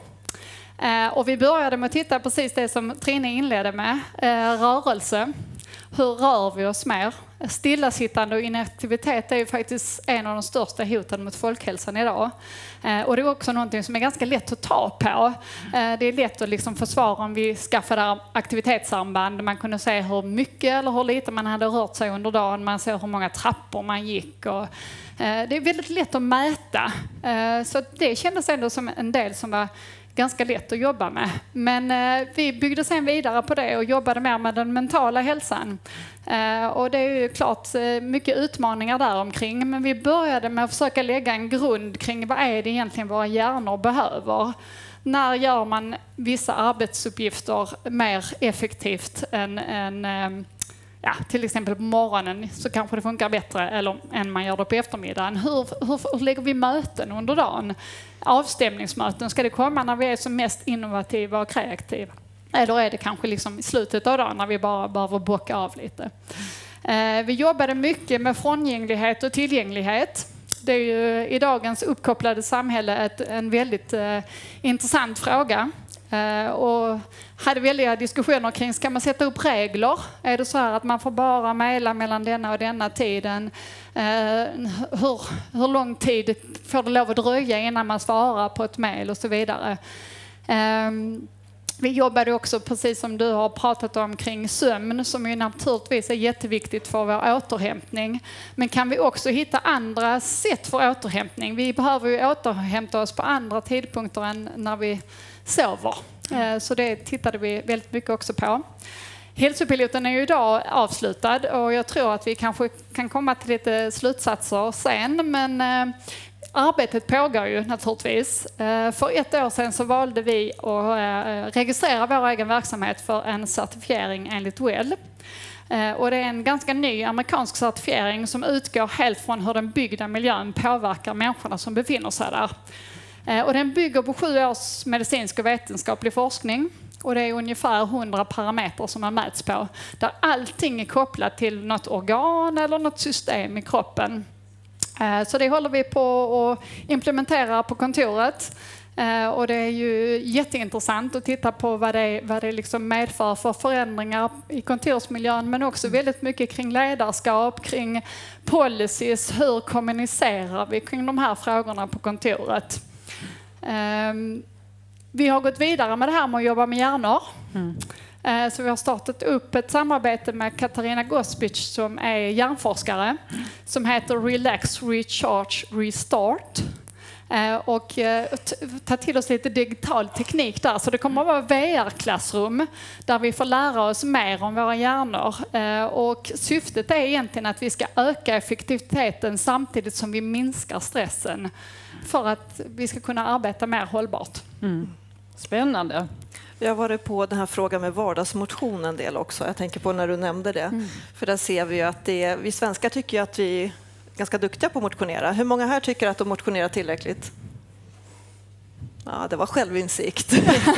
Eh, och vi började med att titta precis det som Trine inledde med, eh, rörelse. Hur rör vi oss mer? Stillasittande och inaktivitet är ju faktiskt en av de största hoten mot folkhälsan idag. Eh, och det är också någonting som är ganska lätt att ta på. Eh, det är lätt att liksom försvara om vi skaffade aktivitetsarmband. Man kunde se hur mycket eller hur lite man hade rört sig under dagen. Man ser hur många trappor man gick. Och, eh, det är väldigt lätt att mäta. Eh, så det kändes ändå som en del som var ganska lätt att jobba med. Men eh, vi byggde sen vidare på det och jobbade mer med den mentala hälsan. Eh, och det är ju klart eh, mycket utmaningar där omkring. Men vi började med att försöka lägga en grund kring vad är det egentligen våra hjärnor behöver. När gör man vissa arbetsuppgifter mer effektivt än, än eh, ja, till exempel på morgonen så kanske det funkar bättre eller, än man gör det på eftermiddagen. Hur, hur, hur lägger vi möten under dagen? Avstämningsmöten, ska det komma när vi är som mest innovativa och kreativa? Eller är det kanske liksom i slutet av dagen när vi bara behöver bocka av lite? Eh, vi jobbade mycket med frångänglighet och tillgänglighet. Det är ju i dagens uppkopplade samhälle ett, en väldigt eh, intressant fråga. Uh, och hade väldiga diskussioner kring, ska man sätta upp regler? Är det så här att man får bara mejla mellan denna och denna tiden? Uh, hur, hur lång tid får det lov att dröja innan man svarar på ett mejl och så vidare? Um, vi jobbade också, precis som du har pratat om, kring sömn som ju naturligtvis är jätteviktigt för vår återhämtning. Men kan vi också hitta andra sätt för återhämtning? Vi behöver ju återhämta oss på andra tidpunkter än när vi sover. Så det tittade vi väldigt mycket också på. Hälsopiloten är ju idag avslutad och jag tror att vi kanske kan komma till lite slutsatser sen. Men eh, arbetet pågår ju naturligtvis. Eh, för ett år sedan så valde vi att eh, registrera vår egen verksamhet för en certifiering enligt WELL. Eh, och det är en ganska ny amerikansk certifiering som utgår helt från hur den byggda miljön påverkar människorna som befinner sig där. Och den bygger på sju års medicinsk och vetenskaplig forskning. Och det är ungefär hundra parametrar som man mäts på. Där allting är kopplat till något organ eller något system i kroppen. Så det håller vi på att implementera på kontoret. Och det är ju jätteintressant att titta på vad det, vad det liksom medför för förändringar i kontorsmiljön. Men också väldigt mycket kring ledarskap, kring policies. Hur kommunicerar vi kring de här frågorna på kontoret? Um, vi har gått vidare med det här med att jobba med hjärnor. Mm. Uh, så vi har startat upp ett samarbete med Katarina Gospic som är hjärnforskare som heter Relax, Recharge, Restart. Uh, och uh, ta till oss lite digital teknik där. Så det kommer att vara V R-klassrum där vi får lära oss mer om våra hjärnor. Uh, och syftet är egentligen att vi ska öka effektiviteten samtidigt som vi minskar stressen. För att vi ska kunna arbeta mer hållbart. Mm. Spännande. Vi har varit på den här frågan med vardagsmotion en del också. Jag tänker på när du nämnde det. Mm. För där ser vi ju att det, vi svenskar tycker ju att vi är ganska duktiga på att motionera. Hur många här tycker att de motionerar tillräckligt? Ja, det var självinsikt.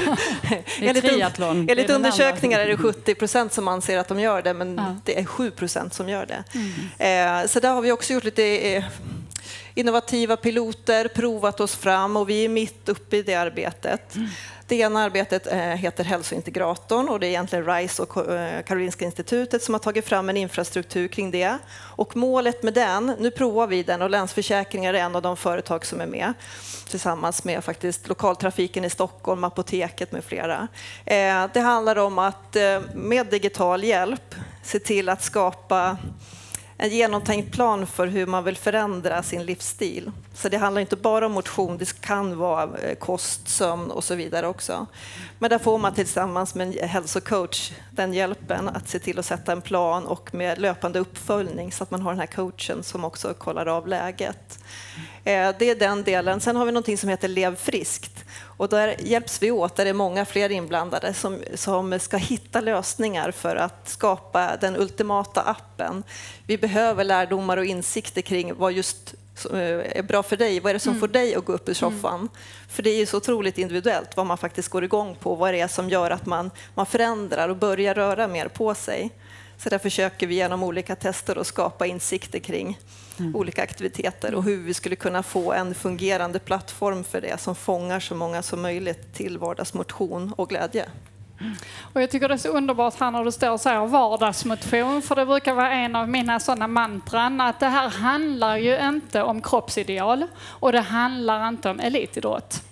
Det är triathlon. Enligt undersökningar är det sjuttio procent som anser att de gör det, men ja. det är sju procent som gör det. Mm. Så där har vi också gjort lite innovativa piloter, provat oss fram och vi är mitt uppe i det arbetet. Mm. Det ena arbetet heter Hälsointegratorn och det är egentligen RISE och Karolinska institutet som har tagit fram en infrastruktur kring det. Och målet med den, nu provar vi den och Länsförsäkringar är en av de företag som är med tillsammans med faktiskt lokaltrafiken i Stockholm, apoteket med flera. Det handlar om att med digital hjälp se till att skapa en genomtänkt plan för hur man vill förändra sin livsstil. Så det handlar inte bara om motion, det kan vara kost, sömn och så vidare också. Men där får man tillsammans med en hälsocoach den hjälpen att se till att sätta en plan och med löpande uppföljning så att man har den här coachen som också kollar av läget. Det är den delen. Sen har vi någonting som heter Lev friskt. Och där hjälps vi åt, där det är många fler inblandade som, som ska hitta lösningar för att skapa den ultimata appen. Vi behöver lärdomar och insikter kring vad just är bra för dig. Vad är det som mm. får dig att gå upp ur soffan? Mm. För det är ju så otroligt individuellt vad man faktiskt går igång på. Vad det är som gör att man, man förändrar och börjar röra mer på sig. Så där försöker vi genom olika tester att skapa insikter kring mm. olika aktiviteter och hur vi skulle kunna få en fungerande plattform för det som fångar så många som möjligt till vardagsmotion och glädje. Och jag tycker det är så underbart här när du står och säger vardagsmotion, för det brukar vara en av mina sådana mantran att det här handlar ju inte om kroppsideal och det handlar inte om elitidrott.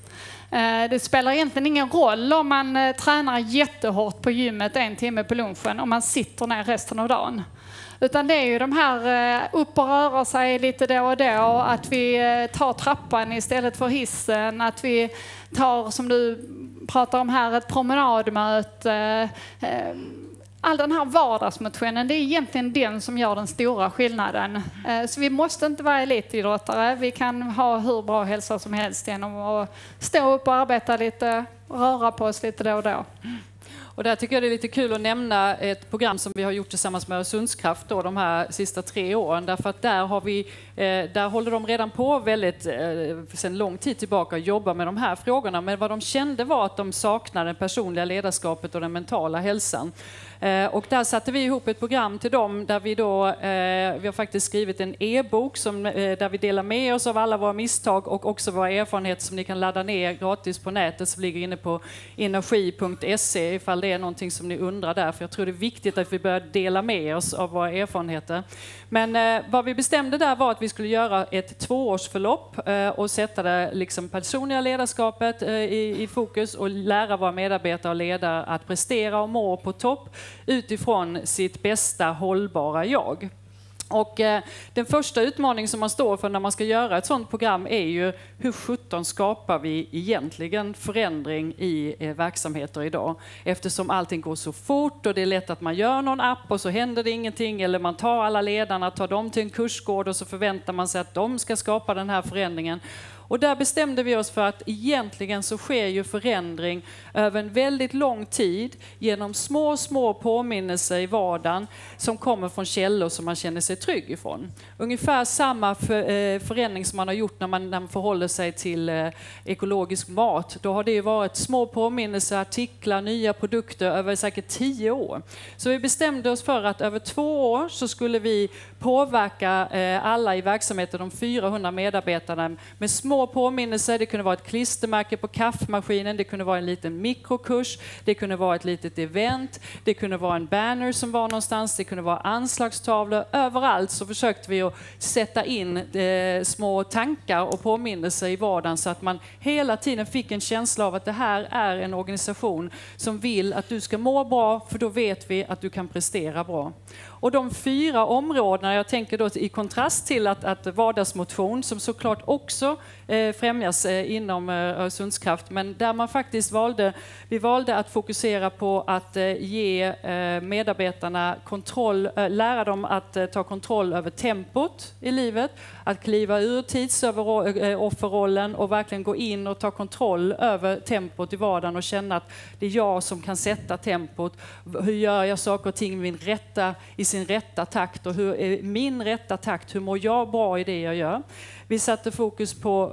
Det spelar egentligen ingen roll om man tränar jättehårt på gymmet en timme på lunchen om man sitter ner resten av dagen. Utan det är ju de här upp och röra sig lite då och då, att vi tar trappan istället för hissen, att vi tar, som du pratar om här, ett promenadmöte. All den här vardagsmotionen, det är egentligen den som gör den stora skillnaden. Så vi måste inte vara elitidrottare. Vi kan ha hur bra hälsa som helst genom att stå upp och arbeta lite, röra på oss lite då och då. Och där tycker jag det är lite kul att nämna ett program som vi har gjort tillsammans med Öresundskraft då, de här sista tre åren. Därför att där, har vi, där håller de redan på väldigt, sedan lång tid tillbaka att jobba med de här frågorna. Men vad de kände var att de saknade det personliga ledarskapet och den mentala hälsan. Och där satte vi ihop ett program till dem där vi då, vi har faktiskt skrivit en e-bok som, där vi delar med oss av alla våra misstag och också våra erfarenheter som ni kan ladda ner gratis på nätet, som ligger inne på energi punkt se ifall det är någonting som ni undrar där. För jag tror det är viktigt att vi börjar dela med oss av våra erfarenheter. Men eh, vad vi bestämde där var att vi skulle göra ett tvåårsförlopp eh, och sätta det liksom personliga ledarskapet eh, i, i fokus och lära våra medarbetare och ledare att prestera och må på topp utifrån sitt bästa hållbara jag. Och eh, den första utmaningen som man står för när man ska göra ett sådant program är ju hur sjutton skapar vi egentligen förändring i eh, verksamheter idag? Eftersom allting går så fort och det är lätt att man gör någon app och så händer det ingenting, eller man tar alla ledarna, tar dem till en kursgård och så förväntar man sig att de ska skapa den här förändringen. Och där bestämde vi oss för att egentligen så sker ju förändring över en väldigt lång tid genom små, små påminnelser i vardagen som kommer från källor som man känner sig trygg ifrån. Ungefär samma för, förändring som man har gjort när man, när man förhåller sig till eh, ekologisk mat. Då har det ju varit små påminnelser, artiklar, nya produkter över säkert tio år. Så vi bestämde oss för att över två år så skulle vi påverka eh, alla i verksamheten, de fyrahundra medarbetarna, med små påminnelser. Det kunde vara ett klistermärke på kaffemaskinen, det kunde vara en liten mikrokurs, det kunde vara ett litet event, det kunde vara en banner som var någonstans, det kunde vara anslagstavlor. Överallt så försökte vi att sätta in eh, små tankar och påminnelser i vardagen så att man hela tiden fick en känsla av att det här är en organisation som vill att du ska må bra, för då vet vi att du kan prestera bra. Och de fyra områdena, jag tänker då i kontrast till att, att vardagsmotion som såklart också eh, främjas eh, inom eh, Öresundskraft, men där man faktiskt valde, vi valde att fokusera på att eh, ge eh, medarbetarna kontroll, eh, lära dem att eh, ta kontroll över tempot i livet, att kliva ur tidsofferrollen och verkligen gå in och ta kontroll över tempot i vardagen och känna att det är jag som kan sätta tempot. Hur gör jag saker och ting med min rätta, i sin rätta takt, och hur är min rätta takt, hur mår jag bra i det jag gör? Vi satte fokus på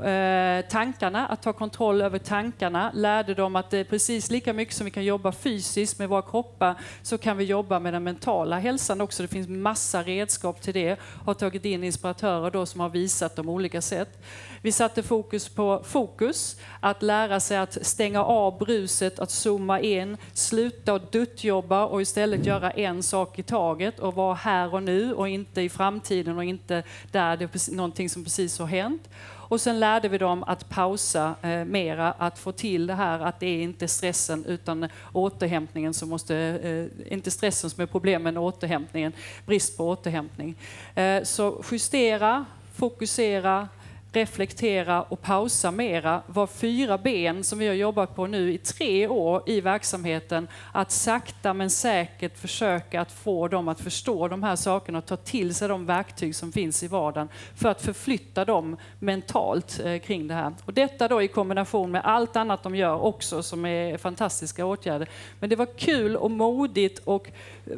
eh, tankarna, att ta kontroll över tankarna. Lärde dem att det är precis lika mycket som vi kan jobba fysiskt med våra kroppar, så kan vi jobba med den mentala hälsan också. Det finns massa redskap till det. Har tagit in inspiratörer då som har visat dem olika sätt. Vi satte fokus på fokus, att lära sig att stänga av bruset, att zooma in, sluta och duttjobba och istället göra en sak i taget och vara här och nu och inte i framtiden och inte där det är någonting som precis har hänt. Och sen lärde vi dem att pausa eh, mera, att få till det här att det är inte stressen utan återhämtningen som måste, eh, inte stressen som är problemet men återhämtningen, brist på återhämtning. Eh, så justera, fokusera, reflektera och pausa mera var fyra ben som vi har jobbat på nu i tre år i verksamheten. Att sakta men säkert försöka att få dem att förstå de här sakerna och ta till sig de verktyg som finns i vardagen för att förflytta dem mentalt eh, kring det här. Och detta då i kombination med allt annat de gör också som är fantastiska åtgärder. Men det var kul och modigt och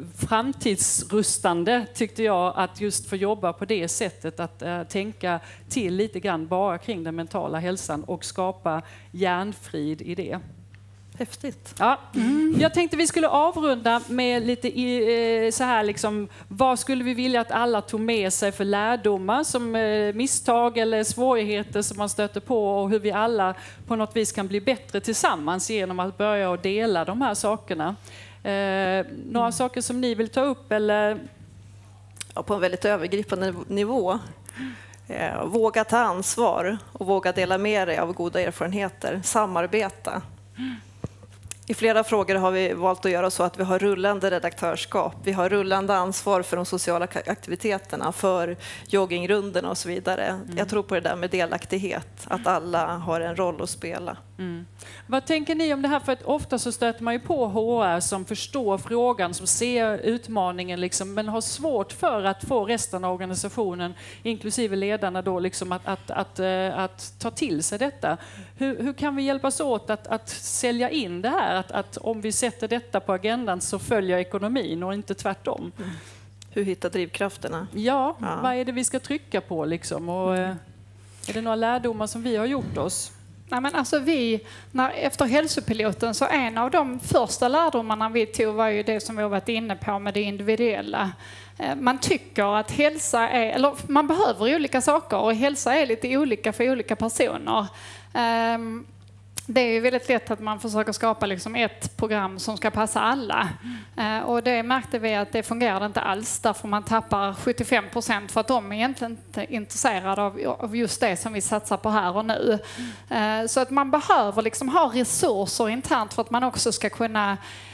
framtidsrustande tyckte jag att just få jobba på det sättet, att äh, tänka till lite grann bara kring den mentala hälsan och skapa hjärnfrid i det. Häftigt. Ja. Mm. Jag tänkte vi skulle avrunda med lite i, så här liksom, vad skulle vi vilja att alla tog med sig för lärdomar som eh, misstag eller svårigheter som man stöter på och hur vi alla på något vis kan bli bättre tillsammans genom att börja och dela de här sakerna. Eh, några mm. saker som ni vill ta upp eller? Ja, på en väldigt övergripande nivå. Eh, våga ta ansvar och våga dela med dig av goda erfarenheter. Samarbeta. Mm. I flera frågor har vi valt att göra så att vi har rullande redaktörskap. Vi har rullande ansvar för de sociala aktiviteterna, för joggingrunderna och så vidare. Mm. Jag tror på det där med delaktighet, att alla har en roll att spela. Mm. Vad tänker ni om det här? För att ofta så stöter man ju på H R som förstår frågan, som ser utmaningen, liksom, men har svårt för att få resten av organisationen, inklusive ledarna, då, liksom, att, att, att, att, att ta till sig detta. Hur, hur kan vi hjälpas åt att, att sälja in det här? Att, att om vi sätter detta på agendan så följer ekonomin och inte tvärtom. Mm. Hur hittar drivkrafterna? Ja, ja, vad är det vi ska trycka på? Liksom? Och, är det några lärdomar som vi har gjort oss? Nej, men alltså vi, när, efter hälsopiloten, så en av de första lärdomarna vi tog var ju det som vi har varit inne på med det individuella. Man tycker att hälsa är, eller man behöver olika saker och hälsa är lite olika för olika personer. Um, Det är ju väldigt lätt att man försöker skapa liksom ett program som ska passa alla. Mm. Och det märkte vi att det fungerar inte alls, därför man tappar sjuttiofem procent för att de är egentligen inte intresserade av, av just det som vi satsar på här och nu. Mm. Så att man behöver liksom ha resurser internt för att man också ska kunna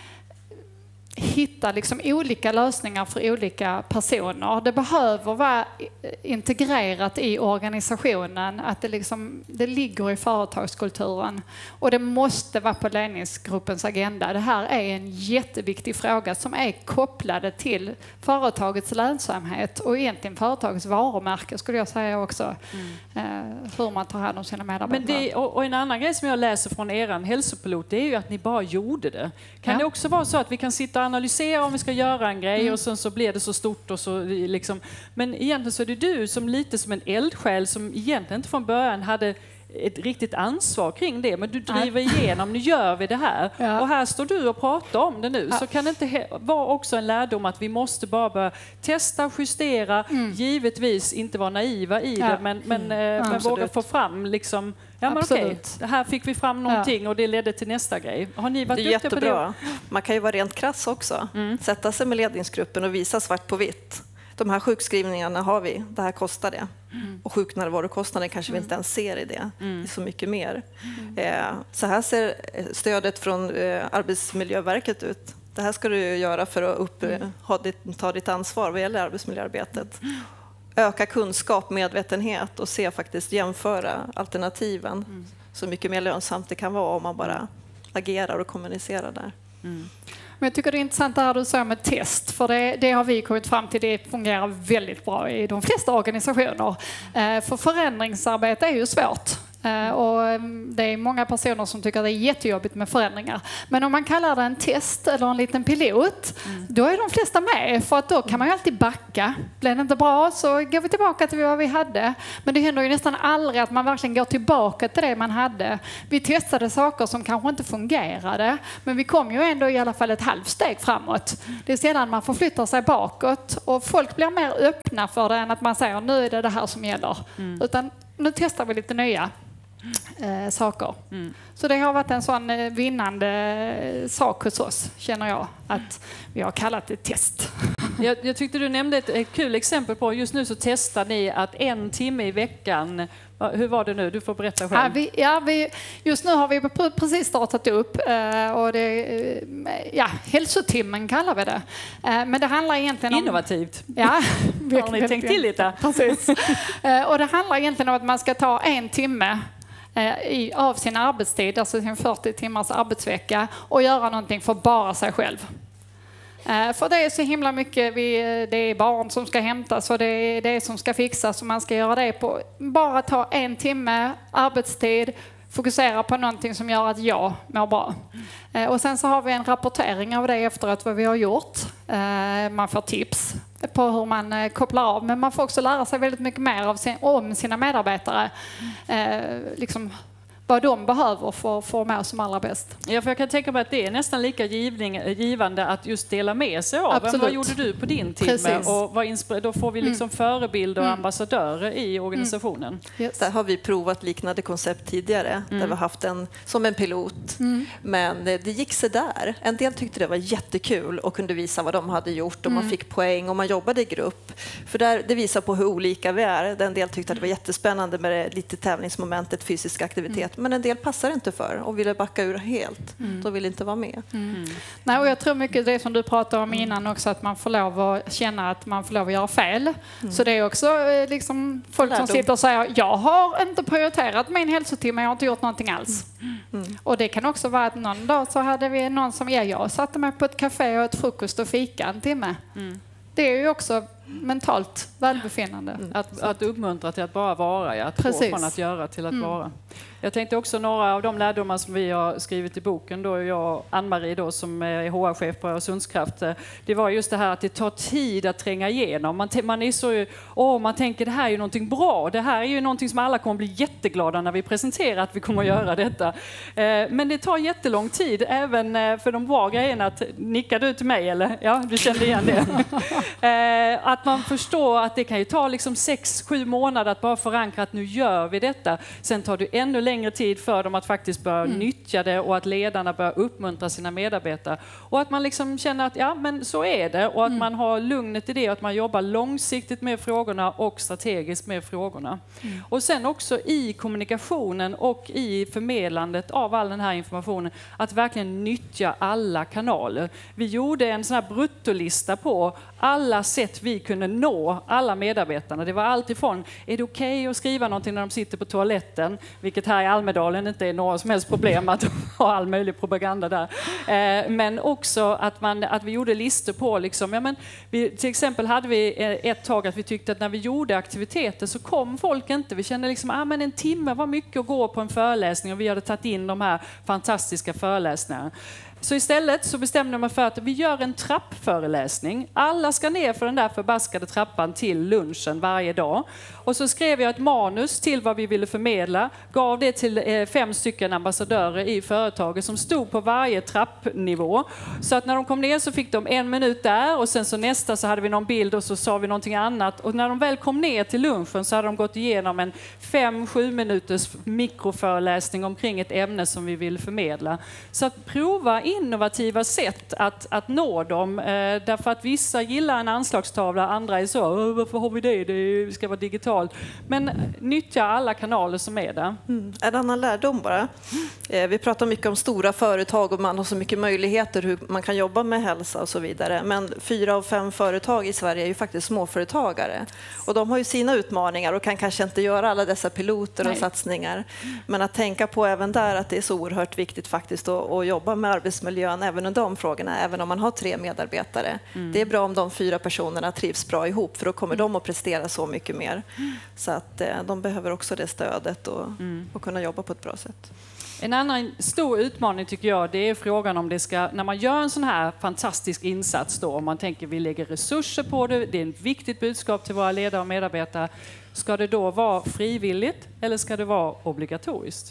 hitta liksom olika lösningar för olika personer. Det behöver vara integrerat i organisationen, att det, liksom, det ligger i företagskulturen och det måste vara på ledningsgruppens agenda. Det här är en jätteviktig fråga som är kopplad till företagets lönsamhet och egentligen företagets varumärke, skulle jag säga också. Mm. Hur man tar hand om sina medarbetare. Men det, och en annan grej som jag läser från er hälsopilot, det är ju att ni bara gjorde det. Kan ja. det också vara så att vi kan sitta och analysera om vi ska göra en grej mm. och sen så blir det så stort och så liksom. Men egentligen så är det du som lite som en eldsjäl som egentligen inte från början hade ett riktigt ansvar kring det, men du driver igenom, nu gör vi det här. Ja. Och här står du och pratar om det nu. Ja. Så kan det inte vara också en lärdom att vi måste bara börja testa, justera, mm. givetvis inte vara naiva i ja. det, men, men, mm. men våga få fram liksom, ja men okej, det här fick vi fram någonting ja. och det ledde till nästa grej. Har ni varit det är jättebra. På det? Man kan ju vara rent krass också. Mm. Sätta sig med ledningsgruppen och visa svart på vitt. De här sjukskrivningarna har vi, det här kostar det. Mm. Och sjuknärvarokostnaden kanske mm. vi inte ens ser i det. Mm. Det är så mycket mer. Mm. Eh, så här ser stödet från eh, Arbetsmiljöverket ut. Det här ska du göra för att upp, mm. ha ditt, ta ditt ansvar vad gäller arbetsmiljöarbetet. Mm. Öka kunskap, medvetenhet och se faktiskt jämföra alternativen. Mm. Så mycket mer lönsamt det kan vara om man bara agerar och kommunicerar där. Mm. Men jag tycker det är intressant det här du säger med test, för det, det har vi kommit fram till, det fungerar väldigt bra i de flesta organisationer. Eh, för förändringsarbete är ju svårt. Och det är många personer som tycker att det är jättejobbigt med förändringar. Men om man kallar det en test eller en liten pilot, mm. då är de flesta med. För att då kan man ju alltid backa. Blir det inte bra så går vi tillbaka till vad vi hade. Men det händer ju nästan aldrig att man verkligen går tillbaka till det man hade. Vi testade saker som kanske inte fungerade. Men vi kom ju ändå i alla fall ett halvsteg framåt. Det är sedan man förflyttar sig bakåt. Och folk blir mer öppna för det än att man säger nu är det det här som gäller. Mm. Utan nu testar vi lite nya eh, saker. Mm. Så det har varit en sån eh, vinnande sak hos oss, känner jag, att vi har kallat det test. Jag, jag tyckte du nämnde ett, ett kul exempel på, just nu så testar ni att en timme i veckan, hur var det nu? Du får berätta själv. Ja, vi, ja, vi, just nu har vi precis startat upp eh, och det, ja, hälsotimmen kallar vi det. Eh, men det handlar egentligen om... Innovativt. Ja, har ni tänkt till lite? Precis. Eh, och det handlar egentligen om att man ska ta en timme eh, i, av sin arbetstid, alltså sin fyrtio timmars arbetsvecka, och göra någonting för bara sig själv. För det är så himla mycket, vi, det är barn som ska hämtas och det är det som ska fixas och man ska göra det på, bara ta en timme arbetstid, fokusera på någonting som gör att jag mår bra. Och sen så har vi en rapportering av det efteråt vad vi har gjort. Man får tips på hur man kopplar av, men man får också lära sig väldigt mycket mer av sin, om sina medarbetare. Liksom, vad de behöver för att få med som allra bäst. Ja, för jag kan tänka mig att det är nästan lika givning, givande att just dela med sig av. Absolut. Vad gjorde du på din timme? Precis. Och vad inspir- då får vi liksom mm. förebilder och ambassadörer i organisationen. Mm. Yes. Där har vi provat liknande koncept tidigare, mm. där vi har haft en som en pilot. Mm. Men det gick sig där. En del tyckte det var jättekul och kunde visa vad de hade gjort och mm. man fick poäng och man jobbade i grupp. För där, det visar på hur olika vi är. En del tyckte att det var jättespännande med det, lite tävlingsmomentet, fysisk aktivitet. Mm. Men en del passar inte för och ville backa ur helt. Mm. De vill inte vara med. Mm. Mm. Nej, och jag tror mycket det som du pratade om innan också, att man får lov att känna att man får lov att göra fel. Mm. Så det är också liksom folk Lärdom. Som sitter och säger jag har inte prioriterat min hälsotimme, jag har inte gjort någonting alls. Mm. Och det kan också vara att någon dag så hade vi någon som ja, jag satte mig på ett café och ett frukost och fika en timme. Mm. Det är ju också mentalt välbefinnande. Mm. Att, att uppmuntra till att bara vara, ja, att gå från att göra till att mm. vara. Jag tänkte också några av de lärdomar som vi har skrivit i boken, då jag och Ann-Marie då, som är H R-chef på Öresundskraft, det var just det här att det tar tid att tränga igenom. Man, man är så, åh, man tänker det här är ju någonting bra, det här är ju någonting som alla kommer bli jätteglada när vi presenterar att vi kommer att göra detta. Men det tar jättelång tid, även för de bra grejerna. Att, nickar du till mig eller? Ja, du kände igen det. Att man förstår att det kan ju ta liksom sex, sju månader att bara förankra att nu gör vi detta. Sen tar det ännu längre tid för dem att faktiskt börja mm. nyttja det och att ledarna börjar uppmuntra sina medarbetare. Och att man liksom känner att ja, men så är det och att mm. man har lugnet i det och att man jobbar långsiktigt med frågorna och strategiskt med frågorna. Mm. Och sen också i kommunikationen och i förmedlandet av all den här informationen att verkligen nyttja alla kanaler. Vi gjorde en sån här bruttolista på alla sätt vi kunde nå alla medarbetarna. Det var allt ifrån, är det okej okay att skriva någonting när de sitter på toaletten? Vilket här i Almedalen inte är några som helst problem att ha all möjlig propaganda där. Eh, men också att, man, att vi gjorde listor på, liksom, ja, men vi, till exempel hade vi ett tag att vi tyckte att när vi gjorde aktiviteter så kom folk inte. Vi kände liksom, ah, men en timme var mycket att gå på en föreläsning och vi hade tagit in de här fantastiska föreläsningarna. Så istället så bestämde man för att vi gör en trappföreläsning. Alla ska ner för den där förbaskade trappan till lunchen varje dag. Och så skrev jag ett manus till vad vi ville förmedla. Gav det till fem stycken ambassadörer i företaget som stod på varje trappnivå. Så att när de kom ner så fick de en minut där och sen så nästa så hade vi någon bild och så sa vi någonting annat. Och när de väl kom ner till lunchen så hade de gått igenom en fem, sju minuters mikroföreläsning omkring ett ämne som vi vill förmedla. Så att prova innovativa sätt att, att nå dem. Eh, därför att vissa gillar en anslagstavla, andra är så, varför har vi det? Det ska vara digitalt. Men nyttja alla kanaler som är där. Mm. En annan lärdom bara. Eh, vi pratar mycket om stora företag och man har så mycket möjligheter hur man kan jobba med hälsa och så vidare. Men fyra av fem företag i Sverige är ju faktiskt småföretagare. Och de har ju sina utmaningar och kan kanske inte göra alla dessa piloter och Nej. satsningar. Men att tänka på även där att det är så oerhört viktigt faktiskt att, att jobba med arbets arbetsmiljön även under de frågorna, även om man har tre medarbetare. Mm. Det är bra om de fyra personerna trivs bra ihop, för då kommer mm. de att prestera så mycket mer. Mm. Så att eh, de behöver också det stödet och, mm. och kunna jobba på ett bra sätt. En annan stor utmaning tycker jag, det är frågan om det ska, när man gör en sån här fantastisk insats då, om man tänker vi lägger resurser på det, det är ett viktigt budskap till våra ledare och medarbetare, ska det då vara frivilligt eller ska det vara obligatoriskt?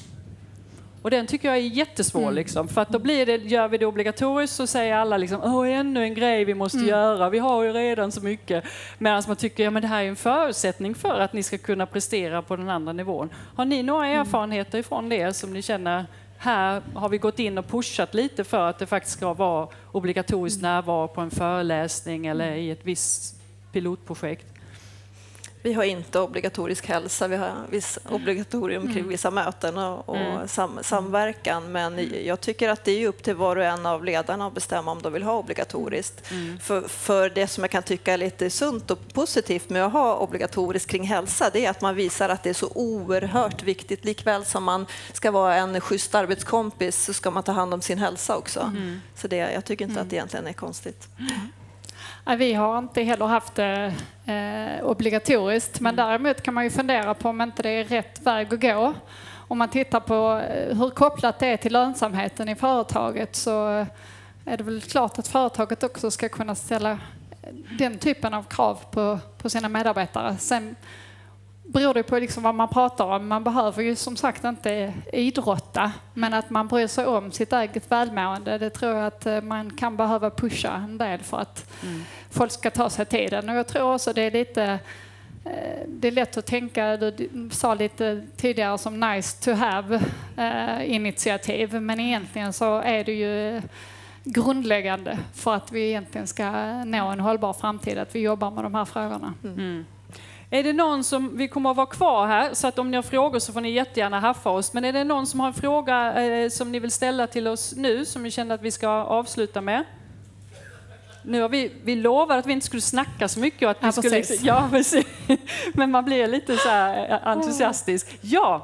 Och den tycker jag är jättesvår mm. liksom, för att då blir det, gör vi det obligatoriskt så säger alla liksom, åh, ännu en grej vi måste mm. göra, vi har ju redan så mycket. Medan man tycker, ja men det här är en förutsättning för att ni ska kunna prestera på den andra nivån. Har ni några erfarenheter ifrån det som ni känner, här har vi gått in och pushat lite för att det faktiskt ska vara obligatorisk närvaro på en föreläsning eller i ett visst pilotprojekt? Vi har inte obligatorisk hälsa, vi har viss obligatorium kring vissa möten och, och mm. sam, samverkan. Men jag tycker att det är upp till var och en av ledarna att bestämma om de vill ha obligatoriskt. Mm. För, för det som jag kan tycka är lite sunt och positivt med att ha obligatoriskt kring hälsa, det är att man visar att det är så oerhört viktigt. Likväl som man ska vara en schysst arbetskompis så ska man ta hand om sin hälsa också. Mm. Så det, jag tycker inte mm. att det egentligen är konstigt. Mm. Vi har inte heller haft det eh, obligatoriskt, men däremot kan man ju fundera på om inte det är rätt väg att gå. Om man tittar på hur kopplat det är till lönsamheten i företaget, så är det väl klart att företaget också ska kunna ställa den typen av krav på, på sina medarbetare. Sen beror det på liksom vad man pratar om. Man behöver ju som sagt inte idrotta, men att man bryr sig om sitt eget välmående, det tror jag att man kan behöva pusha en del för att mm. folk ska ta sig tiden. Och jag tror också det är lite det är lätt att tänka, du sa lite tidigare, som nice to have eh, initiativ, men egentligen så är det ju grundläggande för att vi egentligen ska nå en hållbar framtid, att vi jobbar med de här frågorna. Mm. Mm. Är det någon som, vi kommer att vara kvar här, så att om ni har frågor så får ni jättegärna haffa oss. Men är det någon som har en fråga eh, som ni vill ställa till oss nu, som ni känner att vi ska avsluta med? Nu har vi, vi lovade att vi inte skulle snacka så mycket. Och att vi ja, skulle, precis. Ja, precis. Men man blir lite så här entusiastisk. Ja!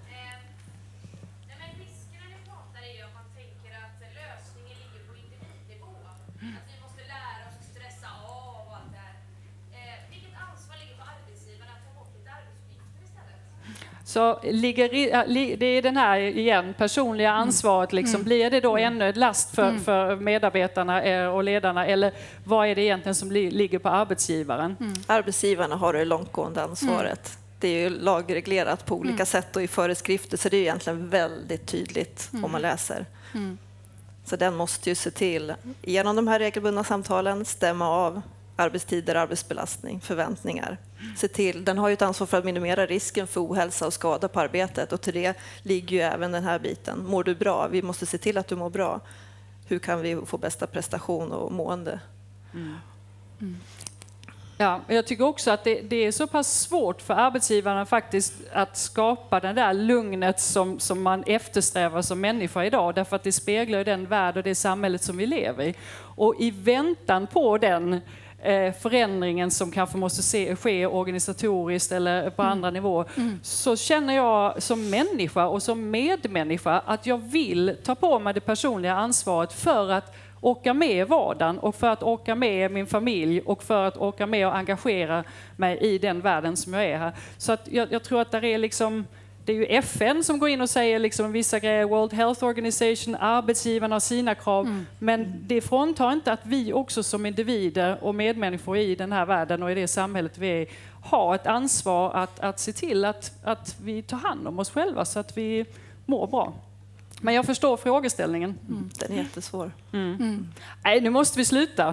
Så ligger, det är den här igen, personliga ansvaret, liksom, mm. blir det då ännu ett last för, mm. för medarbetarna och ledarna, eller vad är det egentligen som ligger på arbetsgivaren? Mm. Arbetsgivarna har det långtgående ansvaret. Mm. Det är ju lagreglerat på olika mm. sätt och i föreskrifter, så det är egentligen väldigt tydligt mm. om man läser. Mm. Så den måste ju se till, genom de här regelbundna samtalen, stämma av arbetstider, arbetsbelastning, förväntningar. Se till, den har ju ett ansvar för att minimera risken för ohälsa och skada på arbetet, och till det ligger ju även den här biten. Mår du bra? Vi måste se till att du mår bra. Hur kan vi få bästa prestation och mående? Mm. Mm. Ja, jag tycker också att det, det är så pass svårt för arbetsgivarna faktiskt att skapa det där lugnet som, som man eftersträvar som människa idag, därför att det speglar den värld och det samhället som vi lever i. Och i väntan på den förändringen som kanske måste se, ske organisatoriskt eller på mm. andra nivåer, mm. så känner jag som människa och som medmänniska att jag vill ta på mig det personliga ansvaret för att orka med vardagen och för att orka med min familj och för att orka med och engagera mig i den världen som jag är här. Så att jag, jag tror att det är liksom, det är ju F N som går in och säger liksom vissa grejer, World Health Organization, arbetsgivarna har sina krav, mm. men det fråntar inte att vi också som individer och medmänniskor i den här världen och i det samhället vi är, har ett ansvar att, att se till att, att vi tar hand om oss själva så att vi mår bra. Men jag förstår frågeställningen. Mm. Den är jättesvår. Mm. Mm. Nej, nu måste vi sluta.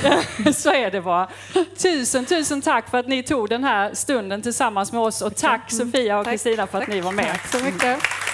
Så är det bara. Tusen, tusen tack för att ni tog den här stunden tillsammans med oss. Och tack Sofia och Kristina för att ni var med. Tack så mycket.